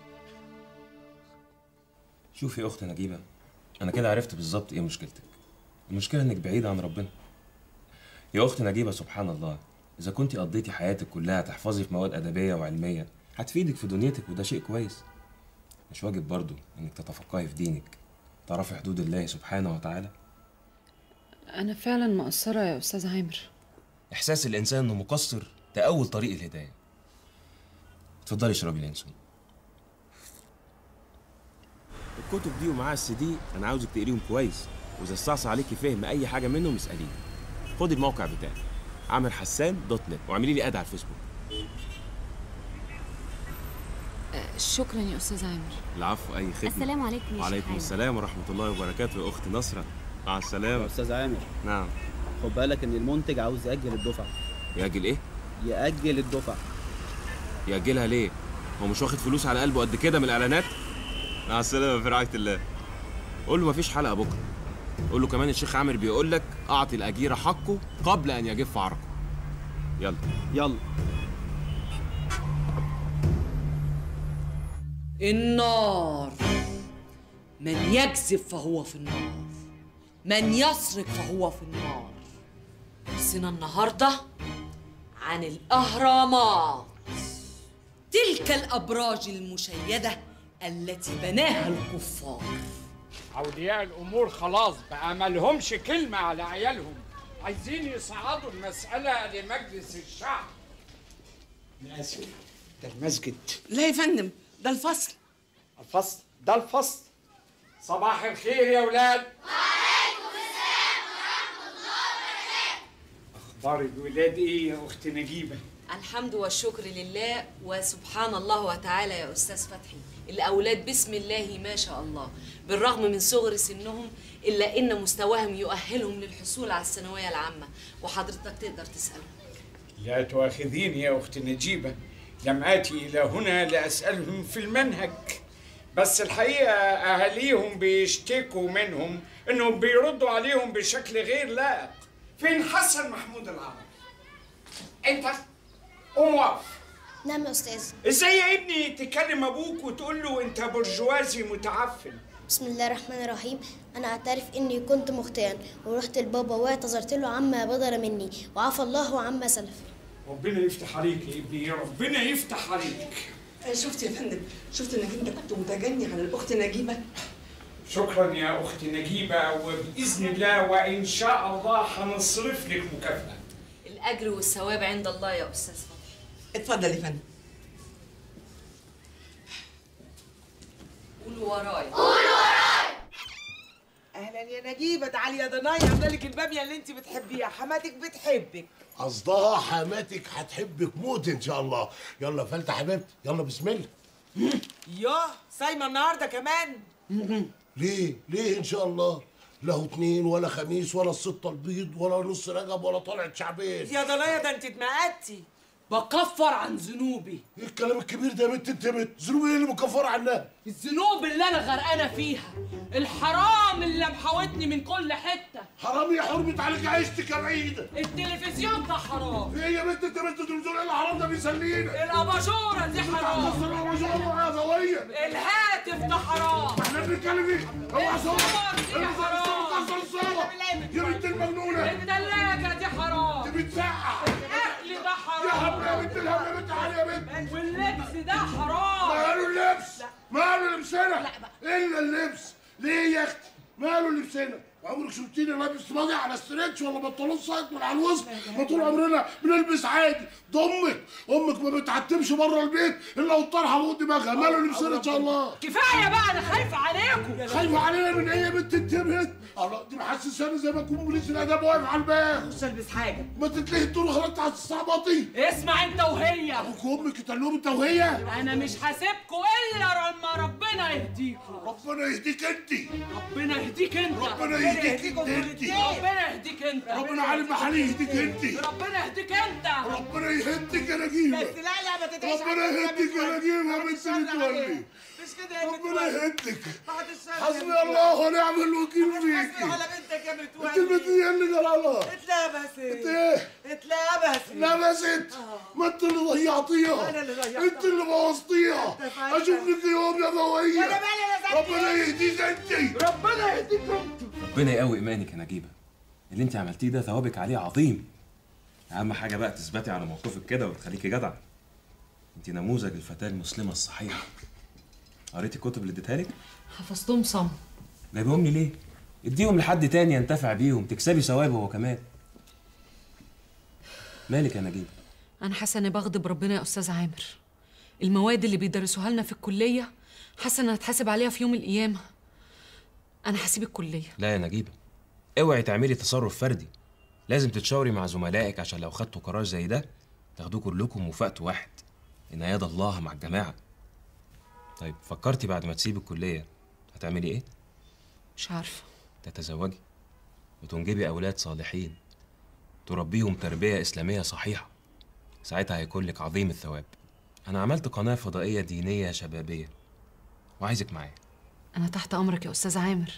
شوفي يا أخت نجيبة، أنا كده عرفت بالظبط إيه مشكلتك. المشكلة إنك بعيدة عن ربنا. يا أخت نجيبة سبحان الله، إذا كنتي قضيتي حياتك كلها تحفظي في مواد أدبية وعلمية هتفيدك في دنيتك وده شيء كويس. مش واجب برضو إنك تتفقهي في دينك، تعرفي حدود الله سبحانه وتعالى؟ أنا فعلا مقصرة يا أستاذ عامر. إحساس الإنسان إنه مقصر ده أول طريق الهداية. اتفضلي اشربي الإنسان. الكتب دي ومعاها السي دي أنا عاوزك تقريهم كويس، وإذا استعصى عليكي فهم أي حاجة منهم اسأليني. خدي الموقع بتاعي عامرحسان.net واعملي لي اد على الفيسبوك. شكرا يا أستاذ عامر. العفو، أي خدمة. السلام عليكم يا وعليكم شيخ السلام ورحمة الله وبركاته يا أختي نصرة. مع السلامة. يا أستاذ عامر. نعم. خد بالك إن المنتج عاوز يأجل الدفعة. يأجل إيه؟ يأجل الدفعة. يأجلها ليه؟ هو مش واخد فلوس على قلبه قد كده من الإعلانات؟ مع السلامة في رعاية الله. قول له مفيش حلقة بكرة. قول له كمان الشيخ عامر بيقول لك أعطي الأجير حقه قبل أن يجف عرقه. يلا. يلا. النار، من يكذب فهو في النار، من يسرق فهو في النار. درسنا النهارده عن الأهرامات، تلك الأبراج المشيدة التي بناها الكفار. أولياء الأمور خلاص بقى مالهمش كلمة على عيالهم، عايزين يصعدوا المسألة لمجلس الشعب. أنا آسف، ده المسجد. لا يا فندم، ده الفصل. الفصل؟ ده الفصل. صباح الخير يا ولاد. وعليكم السلام ورحمة الله وبركاته. أخبار الولاد إيه يا أخت نجيبة؟ الحمد والشكر لله وسبحان الله وتعالى يا أستاذ فتحي. الأولاد بسم الله ما شاء الله، بالرغم من صغر سنهم إلا إن مستواهم يؤهلهم للحصول على الثانوية العامة، وحضرتك تقدر تسألهم. لا تؤاخذيني يا أخت نجيبة، لم آتي إلى هنا لأسألهم في المنهج، بس الحقيقة أهاليهم بيشتكوا منهم إنهم بيردوا عليهم بشكل غير لائق. فين حسن محمود العربي؟ أنت قوم واقف. نعم يا أستاذ. إزاي يا ابني تكلم أبوك وتقول له أنت برجوازي متعفن؟ بسم الله الرحمن الرحيم. أنا أعترف إني كنت مخطئا ورحت لبابا واعتذرت له عما بدر مني وعفى الله عما سلف. ربنا يفتح عليك يا ابني، ربنا يفتح عليك. شفت يا فندم، شفت انك انت كنت متجني على الاخت نجيبه. شكرا يا اخت نجيبه، وباذن الله وان شاء الله هنصرف لك مكافاه. الأجر والثواب عند الله يا أستاذ فتحي. اتفضل يا فندم. قولوا ورايا. قولوا ورايا. اهلا يا نجيبه، تعالي يا ضناي عامله لك الباميه اللي انت بتحبيها، حماتك بتحبك. قصدها حماتك هتحبك موت ان شاء الله. يلا فلتة حبيبتي، يلا بسم الله. ياه صايمه النهارده كمان؟ ليه ان شاء الله؟ لا هو اتنين ولا خميس ولا الستة البيض ولا نص رجب ولا طلعت شعبين. يا ضنايا ده انت اتمقدتي. بكفر عن ذنوبي. ايه الكلام الكبير ده يا بنت انت؟ ذنوبي ايه اللي مكفره عنها؟ الذنوب اللي انا غرقانه فيها، الحرام اللي محاوطني من كل حته. حرام يا حرمة عليك عيشتك يا بعيده. التلفزيون ده حرام. ايه يا بنت انت التلفزيون ايه الحرام ده بيسلينا؟ الاباجوره دي حرام. الاباجوره يا ضويه. الهاتف ده حرام. احنا بنتكلم ايه؟ اوعى صوت. دي حرام. يا بنت المجنونه. الثلاجه دي حرام. دي بتسقع. الاكل ده حرام. يا هم يا بنت الهم يا بنت علي يا بنت. واللبس ده حرام. ماله اللبس؟ ماله لبسنا؟ الا اللبس. ليه يا اختي؟ ماله لبسنا؟ عمرك شفتيني لابس ماضي على استريتش ولا بنطلون سايق من على الوسط؟ ما طول عمرنا بنلبس عادي. ده امك ما بتعتمش بره البيت الا والطرحه فوق دماغها. ماله لبسنا ان شاء الله؟ كفايه بقى، انا خايفه عليكم. خايفه علينا من ايه يا بنت انت يا بنت؟ الله دي محسساني زي ما اكون بوليس الاداب واقف على الباب. مش البس حاجه. ما تتلهي تقول خلاص هتستعبطي. اسمع انت وهي. ابوك وامك يتقلوهم انت وهي. انا مش هسيبكم الا لما ربنا يهديكم. ربنا يهديك انت. ربنا يهديك انت. ربنا يهديك انت. ربنا يهديك انت. ربنا عالم محل يهديك انت. ربنا يهديك انت. ربنا يهديك يا نجيبه. بس لا ما تدعيش. ربنا يهديك يا نجيبه يا بنت متولي. مش كده يا ربنا يهديك. بعد الشر. حسبي الله ونعم الوكيل فيكي. على بنتك يا متولي. انت البنت دي اللي جرالها. اتلبست. انت ايه؟ اتلبست. لبست. ما انت اللي ضيعتيها. انا اللي ضيعتها. انت اللي بوظتيها. اشوف لك يوم يا ضويه. وانا مالي يا زكي. ربنا يهديك انت. ربنا يهديك انت. ربنا يقوي ايمانك يا نجيبه. اللي انت عملتيه ده ثوابك عليه عظيم. اهم حاجه بقى تثبتي على موقفك كده وتخليكي جدع. انت نموذج الفتاه المسلمه الصحيحه. قريتي الكتب اللي اديتها لك؟ حفظتهم صم. جايبهم لي ليه؟ اديهم لحد تاني ينتفع بيهم، تكسبي ثوابه هو كمان. مالك يا نجيبه؟ انا حاسه اني بغضب ربنا يا استاذ عامر. المواد اللي بيدرسوها لنا في الكليه حاسه اني هتحاسب عليها في يوم القيامه. انا هسيب الكليه. لا يا نجيبه، اوعي تعملي تصرف فردي. لازم تتشاوري مع زملائك عشان لو خدتوا قرار زي ده تاخدوه كلكم وفي وقت واحد. ان يد الله مع الجماعه. طيب فكرتي بعد ما تسيبي الكليه هتعملي ايه؟ مش عارفه. تتزوجي وتنجبي اولاد صالحين تربيهم تربيه اسلاميه صحيحه. ساعتها هيكون لك عظيم الثواب. انا عملت قناه فضائيه دينيه شبابيه وعايزك معايا. انا تحت امرك يا استاذ عامر،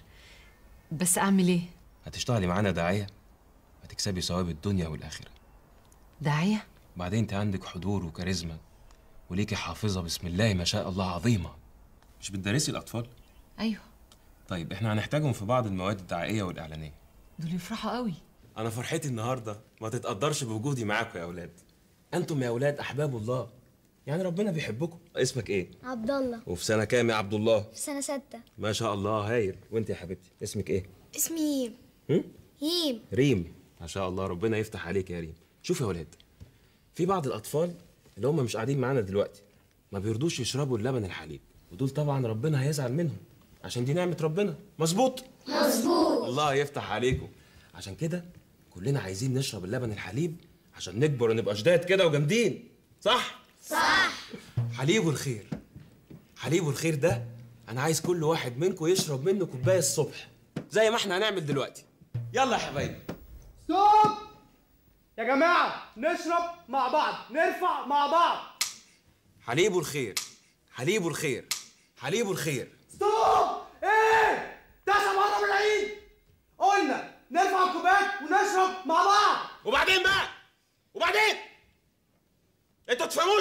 بس اعمل ايه؟ هتشتغلي معانا داعيه هتكسبي ثواب الدنيا والاخره. داعيه؟ وبعدين انت عندك حضور وكاريزما وليكي حافظه بسم الله ما شاء الله عظيمه. مش بتدرسي الاطفال؟ ايوه. طيب احنا هنحتاجهم في بعض المواد الدعائيه والاعلانيه. دول يفرحوا قوي. انا فرحتي النهارده ما تتقدرش بوجودي معاكم يا اولاد. انتم يا اولاد احباب الله، يعني ربنا بيحبكم. اسمك ايه؟ عبد الله. وفي سنه كام يا عبد الله؟ في سنة 6. ما شاء الله هايل. وانت يا حبيبتي اسمك ايه؟ اسمي هيم. ريم. ما شاء الله ربنا يفتح عليك يا ريم. شوف يا اولاد، في بعض الاطفال اللي هم مش قاعدين معانا دلوقتي ما بيرضوش يشربوا اللبن الحليب، ودول طبعا ربنا هيزعل منهم عشان دي نعمه ربنا. مظبوط؟ مظبوط. الله يفتح عليكم. عشان كده كلنا عايزين نشرب اللبن الحليب عشان نكبر ونبقى جداد كده وجامدين. صح؟ صح. حليب الخير. حليب الخير ده انا عايز كل واحد منكم يشرب منه كوبايه الصبح زي ما احنا هنعمل دلوقتي. يلا يا حبايبي. ستوب يا جماعه، نشرب مع بعض، نرفع مع بعض. حليب الخير. حليب الخير. حليب الخير. ستوب. ايه ده؟ مرة من العيد قلنا نرفع الكوبايات ونشرب مع بعض. وبعدين بقى؟ وبعدين؟ انتوا تفهموش؟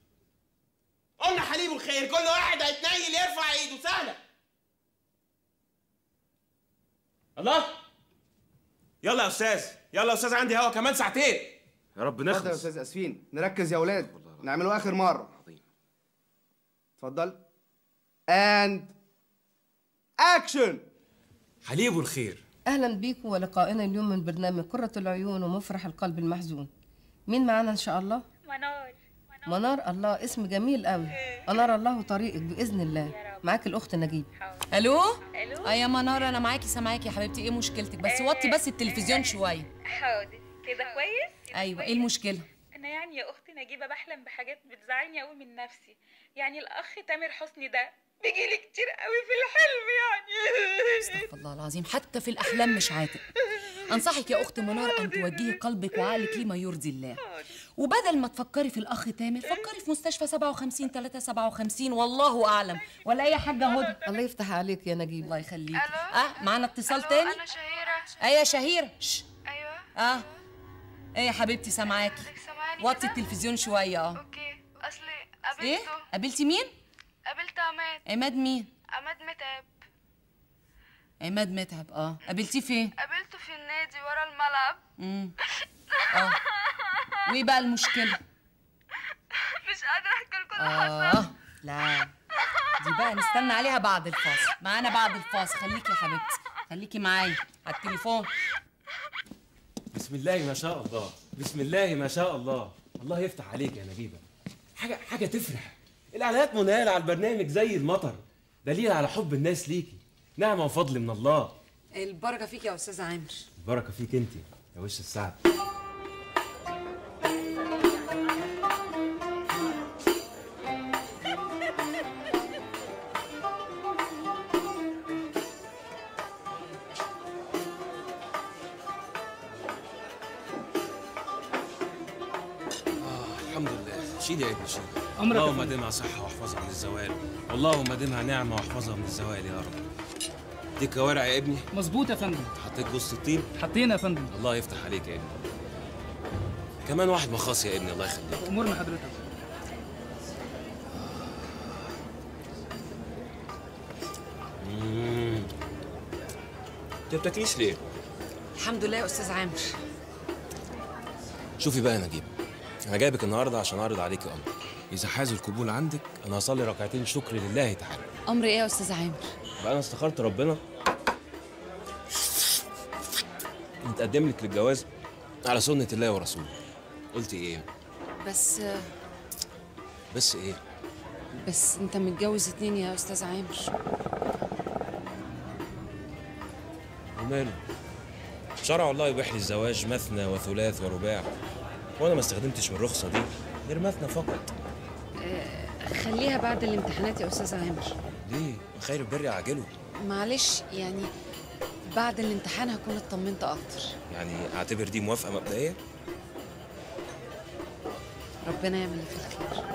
قلنا حليب الخير، كل واحد هيتنيل يرفع ايده. سهله. الله. يلا يا استاذ، يلا يا استاذ، عندي هوا كمان ساعتين. يا رب نخلص. اتفضل يا استاذ اسفين، نركز يا اولاد، نعمله اخر مره. اتفضل. اند اكشن. حليب الخير. أهلا بيكم ولقائنا اليوم من برنامج قرة العيون ومفرح القلب المحزون. مين معانا إن شاء الله؟ منار. منار. الله، اسم جميل قوي. أنار الله طريقك بإذن الله. معاك الأخت نجيب. الو. الو. يا منار، انا معاكي سامعاكي يا حبيبتي. ايه مشكلتك؟ بس وطي بس التلفزيون شويه. حاضر كده كويس. ايوه، ايه المشكله؟ انا يعني يا اختي نجيبه بحلم بحاجات بتزعلني قوي من نفسي. يعني الاخ تامر حسني ده بيجيلي كتير قوي في الحلم يعني. استغفر الله العظيم، حتى في الاحلام مش عاتق. انصحك يا اخت منار ان توجهي قلبك وعقلك لما يرضي الله، وبدل ما تفكري في الاخ تامر فكري في مستشفى 57 357 والله اعلم. ولا ايه يا حاجه هدى؟ الله يفتح عليك يا نجيب. الله يخليكي. معانا اتصال تاني. انا شهيره. ايه يا شهيره؟ ايوه. ايه يا حبيبتي سامعاكي؟ وطي التلفزيون شويه. اوكي. اصلي قابلته. ايه؟ قابلتي مين؟ قابلت عماد. عماد مين؟ عماد متعب. عماد متعب. قابلتيه فين؟ قابلته في النادي ورا الملعب. وايه بقى المشكله؟ مش قادره احكي لكم اللي حصل. لا دي بقى نستنى عليها بعد الفاصل. معانا بعد الفاصل. خليكي يا حبيبتي، خليكي معايا على التليفون. بسم الله ما شاء الله، بسم الله ما شاء الله. الله يفتح عليك يا نجيبه. حاجه تفرح. الاعلانات منال على البرنامج زي المطر، دليل على حب الناس ليكي. نعمه وفضل من الله. البركه فيك يا استاذ عامر. البركه فيك انت يا وش السعد. الحمد لله. شيل يا ابني شيل. اللهم ادمها صحه واحفظها من الزوال، اللهم ادمها نعمه واحفظها من الزوال يا رب. دي كوارع يا ابني؟ مظبوط يا فندم. حطيت جوز الطين؟ حطينا يا فندم. الله يفتح عليك يا ابني. كمان واحد مخاص يا ابني. الله يخليك. امورنا حضرتك. انت بتاكليش ليه؟ الحمد لله يا استاذ عامر. شوفي بقى يا نجيب، انا جايبك النهارده عشان اعرض عليكي امر. اذا حاز القبول عندك انا هصلي ركعتين شكر لله تعالى. امر ايه يا استاذ عامر؟ بقى انا استخرت ربنا متقدم لك للجواز على سنه الله ورسوله. قلتي ايه؟ بس ايه؟ بس انت متجوز 2 يا استاذ عامر. وماله؟ شرع الله يبيح لي الزواج مثنى وثلاث ورباع، وانا ما استخدمتش من الرخصه دي غير مثنى فقط. خليها بعد الامتحانات يا استاذ عامر. ليه؟ خير البر عاجله. معلش يعني بعد الامتحان هكون اطمنت اكتر. يعني اعتبر دي موافقه مبدئيه؟ ربنا يعمل اللي فيه الخير.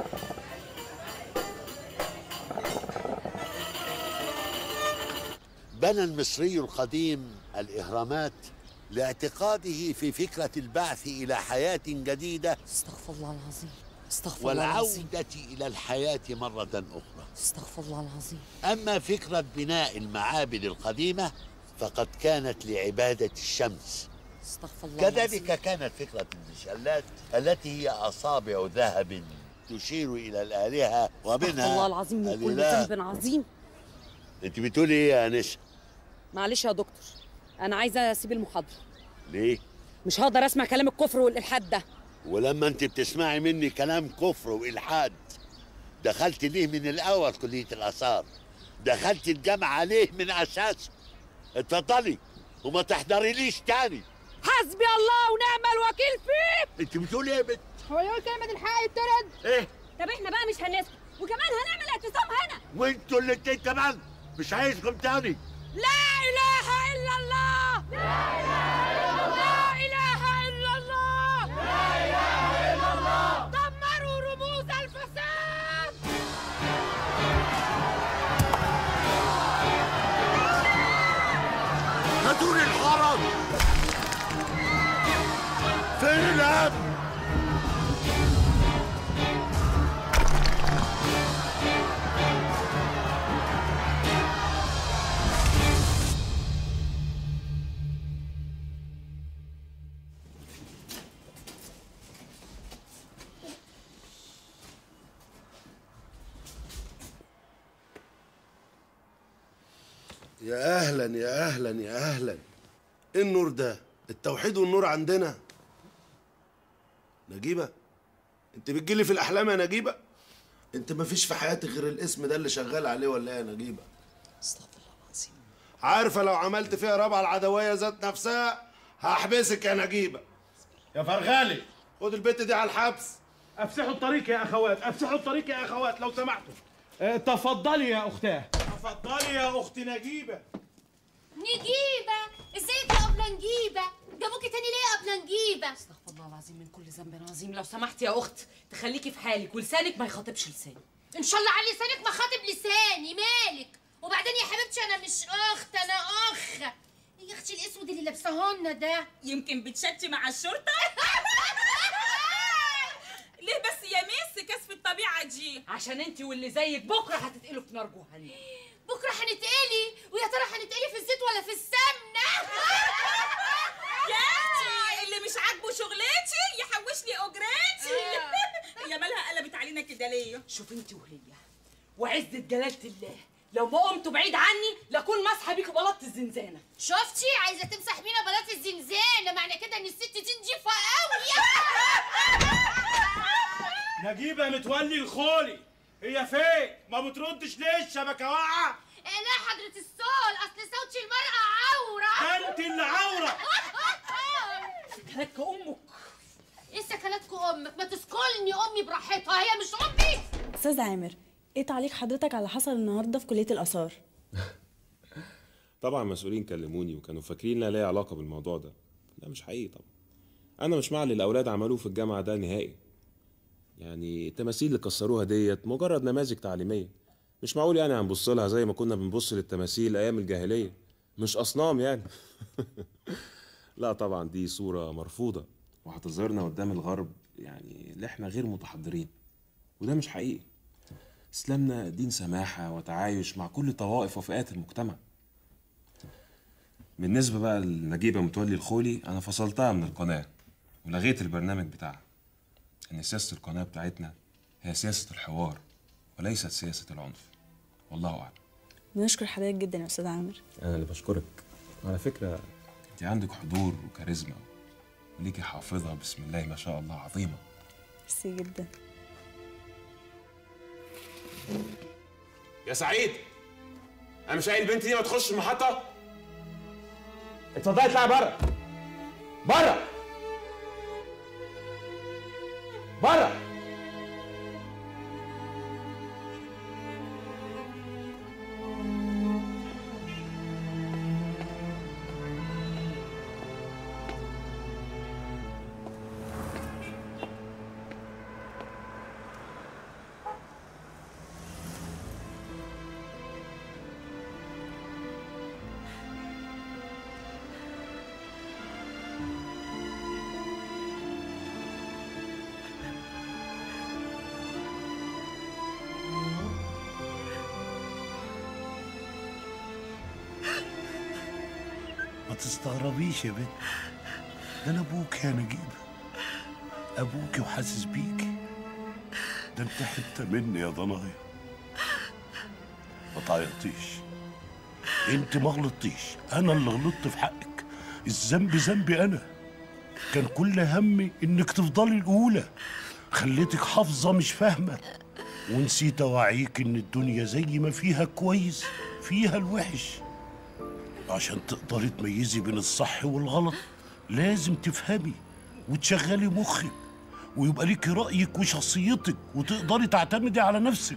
بنى المصري القديم الإهرامات لاعتقاده في فكرة البعث إلى حياة جديدة. استغفر الله العظيم. استغفر الله العظيم. والعودة إلى الحياة مرة أخرى. استغفر الله العظيم. أما فكرة بناء المعابد القديمة فقد كانت لعبادة الشمس. استغفر الله العظيم. كذلك كانت فكرة المشلات التي هي أصابع ذهب تشير إلى الآلهة ومنها استغفر الله العظيم من كل ذنب عظيم. أنت بتقولي إيه يا أنسة؟ معلش يا دكتور، أنا عايزة أسيب المحاضرة. ليه؟ مش هقدر أسمع كلام الكفر والإلحاد ده. ولما أنت بتسمعي مني كلام كفر وإلحاد دخلت ليه من الأول كلية الآثار؟ دخلت الجامعة ليه من أساسه؟ اتفضلي وما تحضريليش تاني. حسبي الله ونعم الوكيل فيك. أنت بتقولي إيه يا بنت؟ هو يقول كلمة الحق يترد؟ إيه؟ طب احنا بقى مش هنسكت وكمان هنعمل اعتصام هنا. وانتوا الاتنين كمان مش عايزكم تاني. لا إله إلا الله. لا إله إلا الله. لا إله إلا الله. دمروا رموز الفساد. هاتولي الحرم. فين الأمن؟ يا اهلا يا اهلا يا اهلا. ايه النور ده؟ التوحيد والنور عندنا. نجيبه انت بتجيلي في الاحلام يا نجيبه؟ انت مفيش في حياتك غير الاسم ده اللي شغال عليه ولا ايه يا نجيبه؟ استغفر الله العظيم. عارفه لو عملت فيها رابعه العدويه ذات نفسها هحبسك يا نجيبه. يا فرغالي خد البت دي على الحبس. افسحوا الطريق يا اخوات، افسحوا الطريق يا اخوات لو سمحتوا. تفضلي يا اختاه. تفضلي يا اخت نجيبه. نجيبه ازيك يا ابله نجيبه؟ جابوكي تاني ليه يا ابله نجيبه؟ الله العظيم من كل ذنب عظيم. لو سمحت يا اخت تخليكي في حالك ولسانك ما يخاطبش لساني. ان شاء الله على لسانك ما خاطب لساني، مالك؟ وبعدين يا حبيبتي انا مش اخت، انا اخ. يا اختي الاسود اللي لابساهولنا ده يمكن بتشتي مع الشرطه. ليه بس يا ميس كسف الطبيعه دي؟ عشان انت واللي زيك بكره هتتقلوا في نار جهنم. بكره هنتقلي؟ ويا ترى هنتقلي في الزيت ولا في السمنه؟ يا اختي اللي مش عاجبه شغلتي يحوش لي اجرتي. هي مالها قلبت علينا كده ليه؟ شوف انت وهي وعزة جلالة الله لو ما قمتوا بعيد عني لاكون ماسحه بيكوا بلاط الزنزانه. شفتي عايزه تمسح بينا بلاط الزنزانه، معنى كده ان الست دي نضيفه قوي. نجيبه متولي الخولي هي فين؟ ما بتردش ليه؟ الشبكه واقعه؟ لا حضرة الصول، اصل صوتي المرأة عورة. ده انت اللي عورة. سكلاتك امك. ايه سكلاتك امك؟ ما تسكلني امي براحتها، هي مش امي. استاذ عامر، ايه تعليق حضرتك على اللي حصل النهارده في كليه الاثار؟ طبعا مسؤولين كلموني وكانوا فاكرين لا ليا علاقه بالموضوع ده. لا مش حقيقي طبعا. انا مش مع اللي الاولاد عملوه في الجامعه ده نهائي. يعني التماثيل اللي كسروها ديت مجرد نماذج تعليميه، مش معقول يعني هنبص لها زي ما كنا بنبص للتماثيل ايام الجاهليه، مش اصنام يعني. لا طبعا دي صوره مرفوضه وهتظهرنا قدام الغرب يعني اللي احنا غير متحضرين، وده مش حقيقي. اسلامنا دين سماحه وتعايش مع كل طوائف وفئات المجتمع. بالنسبه بقى لنجيبه متولي الخولي، انا فصلتها من القناه ولغيت البرنامج بتاعها. ان سياسه القناه بتاعتنا هي سياسه الحوار وليست سياسه العنف. والله اعلم. بنشكر حضرتك جدا يا استاذ عامر. انا اللي بشكرك. على فكره انت عندك حضور وكاريزما وليكي حافظه بسم الله ما شاء الله عظيمه. ميرسي جدا. يا سعيد، انا مش قايل البنت دي ما تخش المحطه؟ اتفضلي اطلعي بره. بره بره. ما تستغربيش يا بنت، ده انا ابوك يا نجيبه، ابوكي وحاسس بيكي. ده انت حته مني يا ضنايا. ما تعيطيش، انت ما غلطتيش، انا اللي غلطت في حقك. الذنب ذنبي انا. كان كل همي انك تفضلي الاولى، خليتك حافظه مش فاهمه، ونسيت اوعيك ان الدنيا زي ما فيها كويس فيها الوحش. عشان تقدري تميزي بين الصح والغلط لازم تفهمي وتشغلي مخك ويبقى ليكي رأيك وشخصيتك وتقدري تعتمدي على نفسك.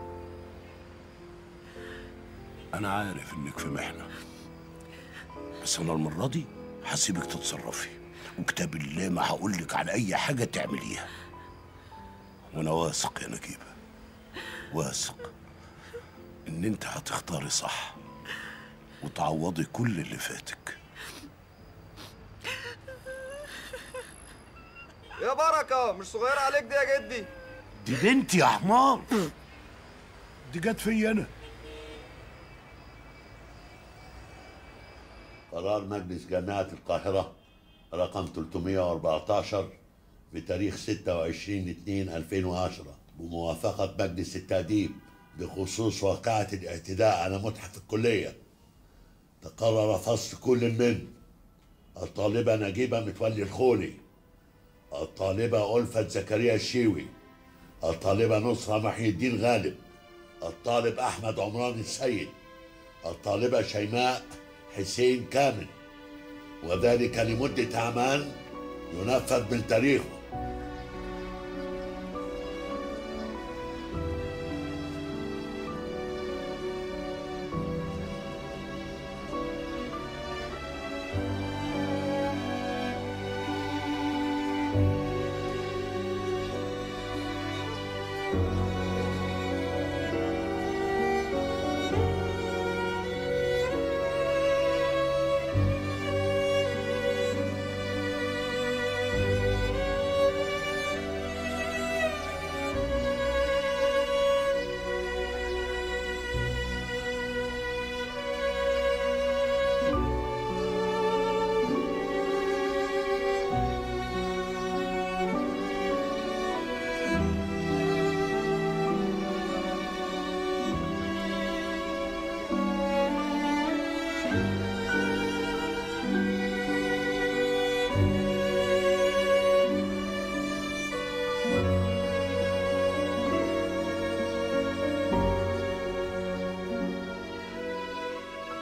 أنا عارف إنك في محنة، بس أنا المرة دي هسيبك تتصرفي، وكتاب الله ما هقولك على أي حاجة تعمليها. وأنا واثق يا نجيبة، واثق إن أنت هتختاري صح وتعوضي كل اللي فاتك. يا بركة، مش صغيرة عليك دي يا جدي. دي بنتي يا حمار، دي جت فيا أنا. قرار مجلس جامعة القاهرة رقم 314 بتاريخ 26/2/2010 بموافقة مجلس التأديب بخصوص واقعة الاعتداء على متحف الكلية. تقرر فصل كل من الطالبة نجيبة متولي الخولي، الطالبة ألفت زكريا الشيوي، الطالبة نصرة محي الدين غالب، الطالب أحمد عمران السيد، الطالبة شيماء حسين كامل، وذلك لمدة عامان ينفذ من تاريخه.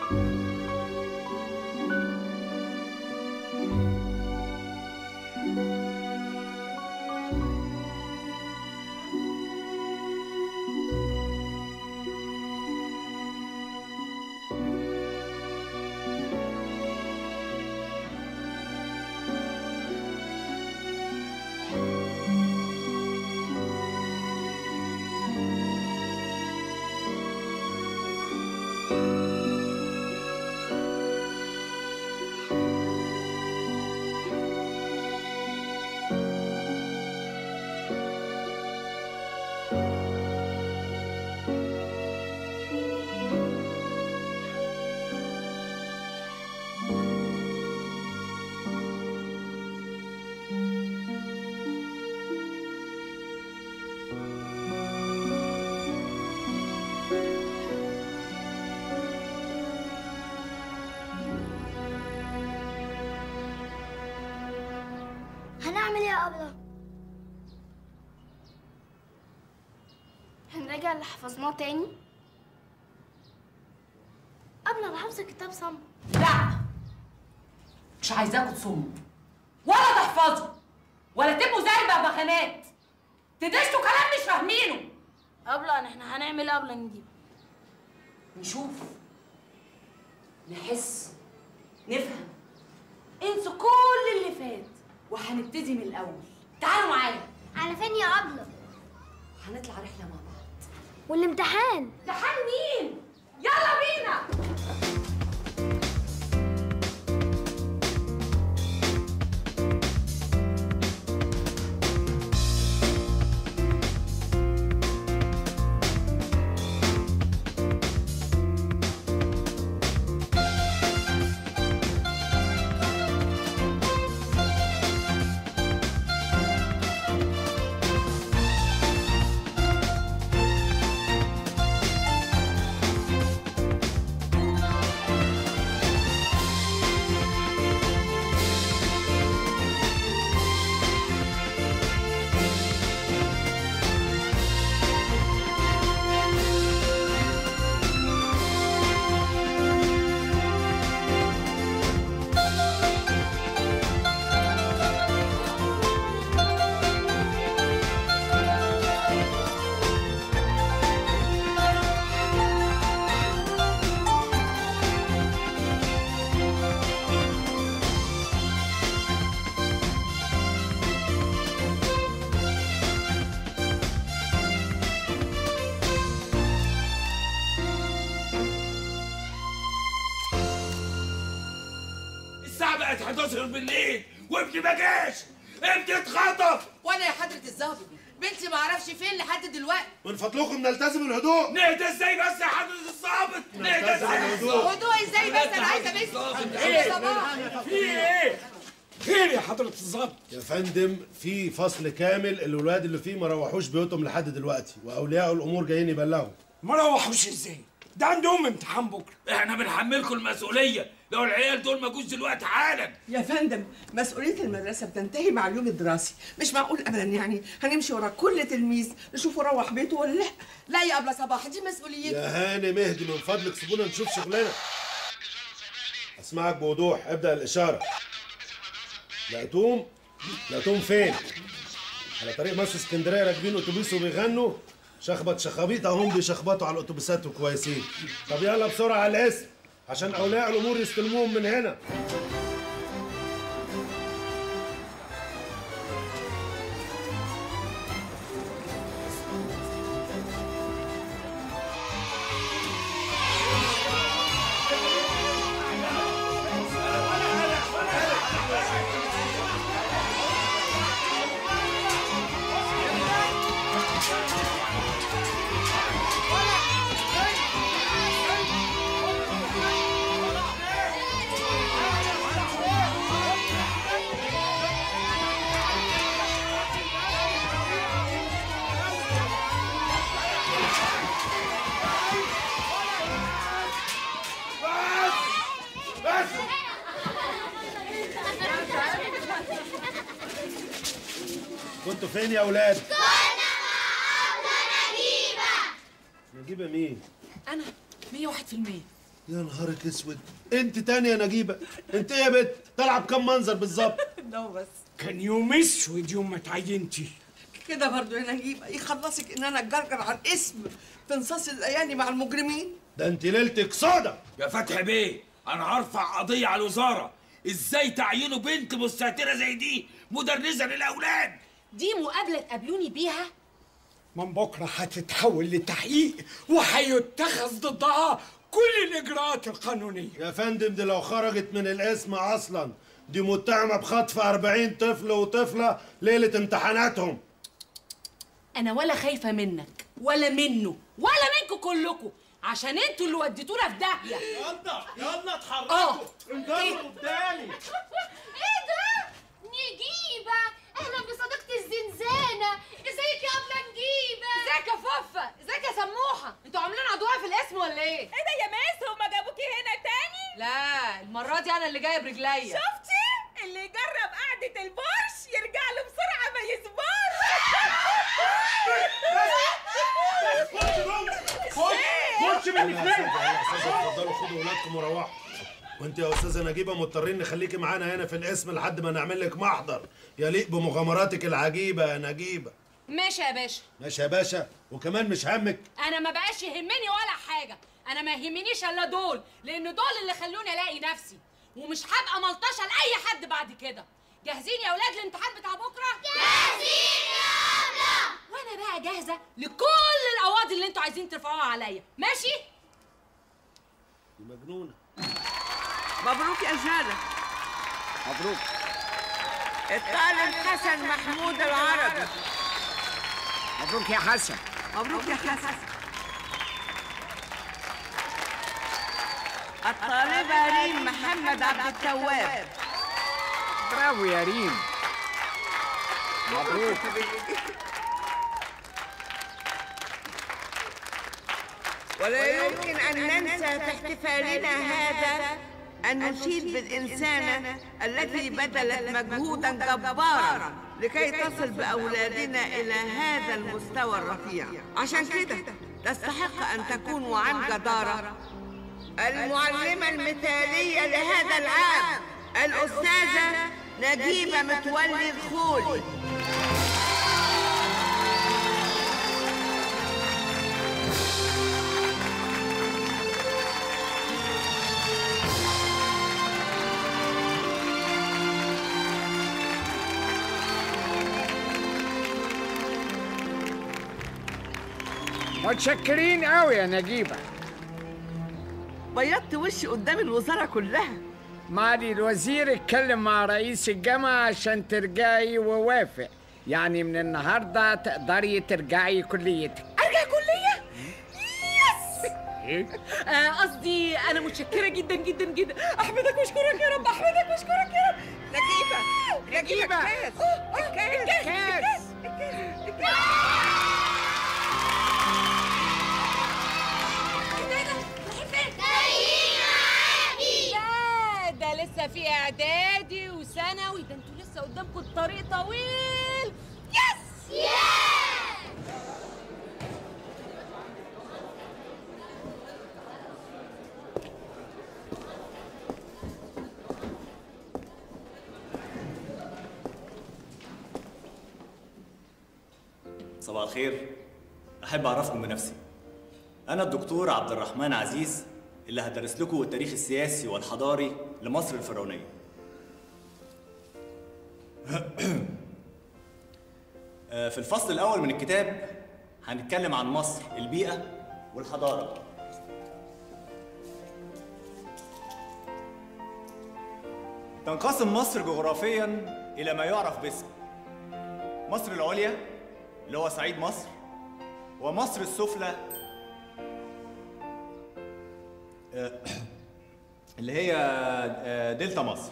هنعمل ايه يا أبلة؟ هنراجع اللي حفظناه تاني؟ أبلة أنا حافظة كتاب صم. لا، مش عايزاكوا تصموا ولا تحفظوا ولا تبقوا زي البغبغانات تدشتوا كلام مش فاهمينه. أبلة احنا هنعمل ايه؟ أبلة نجيب نشوف، نحس، نفهم، انسوا كل اللي فات وهنبتدي من الأول. تعالوا معايا. على فين يا أبلة؟ هنطلع رحلة مع بعض. والامتحان؟ امتحان مين؟ يلا بينا. الساعة بقت 11 بالليل وابني ما جاش، ابني اتخطف. وانا يا حضرة الظابط بنتي ما اعرفش فين لحد دلوقتي. من فضلكم نلتزم الهدوء. نهدى ازاي بس يا حضرة الظابط؟ نهدى ازاي؟ هدوء ازاي بس؟ انا عايزه بس. ايه؟ في ايه؟ خير يا حضرة الظابط؟ يا فندم في فصل كامل الولاد اللي فيه ما روحوش بيوتهم لحد دلوقتي، واولياء الامور جايين يبلغوا. ما روحوش ازاي؟ ده عندهم امتحان بكره. احنا بنحملكم المسؤوليه لو العيال دول ما جوش دلوقتي حالا. يا فندم مسؤولية المدرسة بتنتهي مع اليوم الدراسي، مش معقول أبدا يعني هنمشي ورا كل تلميذ نشوفه روح بيته ولا لا. لا يا أبلة صباح دي مسؤوليتي. يا هانم اهدي من فضلك، سيبونا نشوف شغلنا. اسمعك بوضوح، ابدأ الإشارة. لقيتوهم فين؟ على طريق مصر اسكندرية راكبين أتوبيس وبيغنوا. شخبط شخابيط اهم بيشخبطوا على الأتوبيسات وكويسين. طب يلا بسرعة على الاسم عشان أولياء الأمور يستلموهم من هنا. كنتوا فين يا اولاد؟ كنا مع أبلة نجيبة. نجيبة مين؟ أنا 101%. يا نهارك اسود، انت تاني يا نجيبه؟ انت ايه يا بت؟ تلعب كام منظر بالظبط؟ ده بس كان يوم اسود يوم ما اتعينتي. كده برضو يا نجيبه يخلصك ان انا اتجرجر على الاسم في نصاص الايادي مع المجرمين. ده انت ليلتك صدى. يا فتحي بيه، انا هرفع قضيه على الوزاره. ازاي تعينوا بنت مستهتره زي دي مدرسه للاولاد؟ دي مقابله تقابلوني بيها؟ من بكره هتتحول لتحقيق وهيتخذ ضدها كل الاجراءات القانونيه. يا فندم دي لو خرجت من الاسم اصلا دي متهمه بخطف 40 طفل وطفله ليله امتحاناتهم. انا ولا خايفه منك ولا منه ولا منكم كلكم، عشان انتوا اللي وديتونا في داهيه. يلا اتحركوا، انجروا قدامي. ايه ده؟ نجيبه، اهلا بصديقتي الزنزانه. ازيك يا ابله نجيبه؟ ازيك يا فوفه؟ ازيك يا سموحه؟ انتوا عاملين عدوها في الاسم ولا ايه؟ ايه ده يا ماس، هما جابوكي هنا تاني؟ لا المره دي انا اللي جايه برجليا. شفتي؟ اللي يجرب قعده البرش يرجع له بسرعه ما يصبرش. خش من الاثنين. يا استاذه اتفضلوا خدوا ولادكم وروحوا. وانت يا استاذه نجيبه مضطرين نخليكي معانا هنا في القسم لحد ما نعمل لك محضر يليق بمغامراتك العجيبه يا نجيبه. ماشي يا باشا. ماشي يا باشا، وكمان مش همك. انا ما بقاش يهمني ولا حاجه، انا ما يهمنيش الا دول، لان دول اللي خلوني الاقي نفسي، ومش هبقى ملطشه لاي حد بعد كده. جاهزين يا اولاد الامتحان بتاع بكره؟ جاهزين يا أبلة. وانا بقى جاهزه لكل القواضي اللي انتوا عايزين ترفعوها عليا، ماشي؟ دي مجنونه. مبروك يا جاله. مبروك. الطالب حسن محمود العربي. مبروك يا حسن. مبروك يا حسن. الطالبة ريم محمد عبد التواب. برافو يا ريم. مبروك. ولا يمكن أن ننسى في احتفالنا هذا أن نشيد بالإنسانة التي بذلت مجهودا جبارا لكي تصل بأولادنا إلى هذا المستوى الرفيع. عشان كده تستحق أن تكون عن جدارة المعلمة المثالية لهذا العام الأستاذة نجيبة متولي الخولي. متشكرين قوي يا نجيبه. بيضت وشي قدام الوزارة كلها. معالي الوزير اتكلم مع رئيس الجامعة عشان ترجعي ووافق، يعني من النهارده تقدري ترجعي كليتك. ارجع كليه؟ يس. ايه؟ قصدي انا متشكره جدا جدا جدا. احمدك واشكرك يا رب، احمدك واشكرك يا رب. نجيبة الكاس. ده لسه في اعدادي وثانوي، ده انتوا لسه قدامكم الطريق طويل. يس صباح الخير. أحب أعرفكم بنفسي. أنا الدكتور عبد الرحمن عزيز اللي هدرس لكم التاريخ السياسي والحضاري لمصر الفرعونية. في الفصل الأول من الكتاب هنتكلم عن مصر، البيئة والحضارة. تنقسم مصر جغرافياً إلى ما يعرف باسم مصر العليا اللي هو صعيد مصر، ومصر السفلى اللي هي دلتا مصر.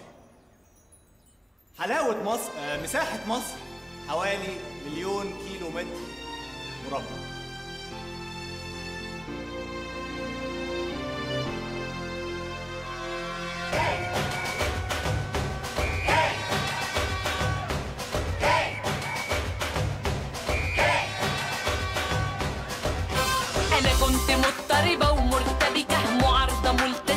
حلاوة مصر، مساحة مصر حوالي 1,000,000 كيلو متر مربع. أنا كنت مضطربة ومرتبكة، معارضة ملتزمة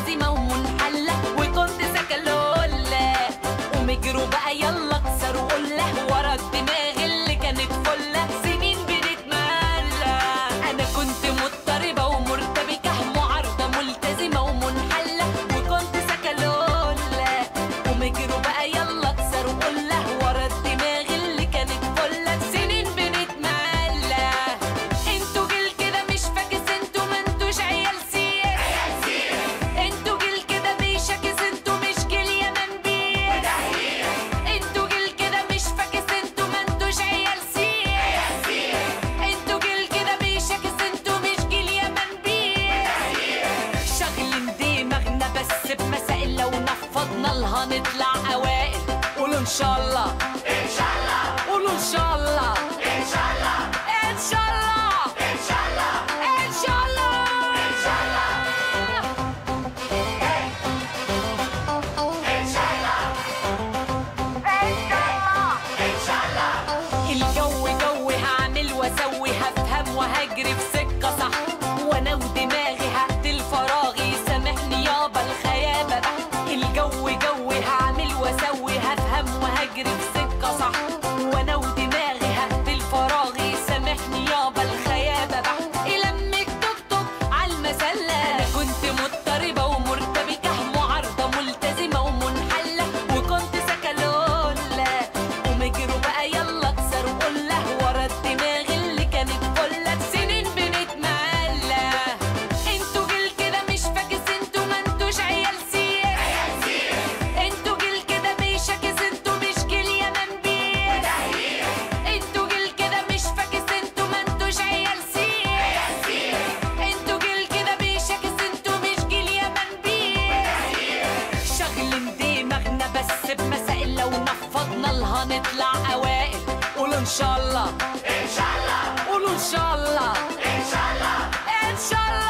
بمسائل لو نفضنا لها نطلع اوائل. قولوا ان شاء الله ان شاء الله، قولوا ان شاء الله ان شاء الله ان شاء الله ان شاء الله ان شاء الله ان شاء الله ان شاء الله ان شاء الله. الجو جوي هعمل واسوي، هفهم وهجري في سكه صح، وانا ودماغي هقتل فراغي، سامحني يابا الخيابه بح. الجو جوي هعمل واسوي، هفهم وهجري في سكه صح، وانا ودماغي هقتل فراغي، سامحني يابا الخيابه بح. يلمك توك توك عالمسله، انا كنت مضطربه ومرتبكه، معارضه ملتزمه ومنحله، وكنت سكالوله ومجروا بقى يلا اكسر وقله، ورا الدماغ اللي كانت كلها سنين بنتملى. انتوا جيل كده مش فاكس، انتوا ما انتوش عيال سياس، انتوا جيل كده بيشاكس، انتوا مش جيل يا منبيس، انتوا جيل كده مش فاكس، انتوا ما انتوش عيال سياس، انتوا جيل كده بيشاكس، انتوا مش جيل يا منبيس. شغلين دماغنا بس بمسائل لو نفضنا لها نطلع اوائل. قولوا ان شاء الله ان شاء الله، قولوا ان شاء الله ان شاء الله ان شاء الله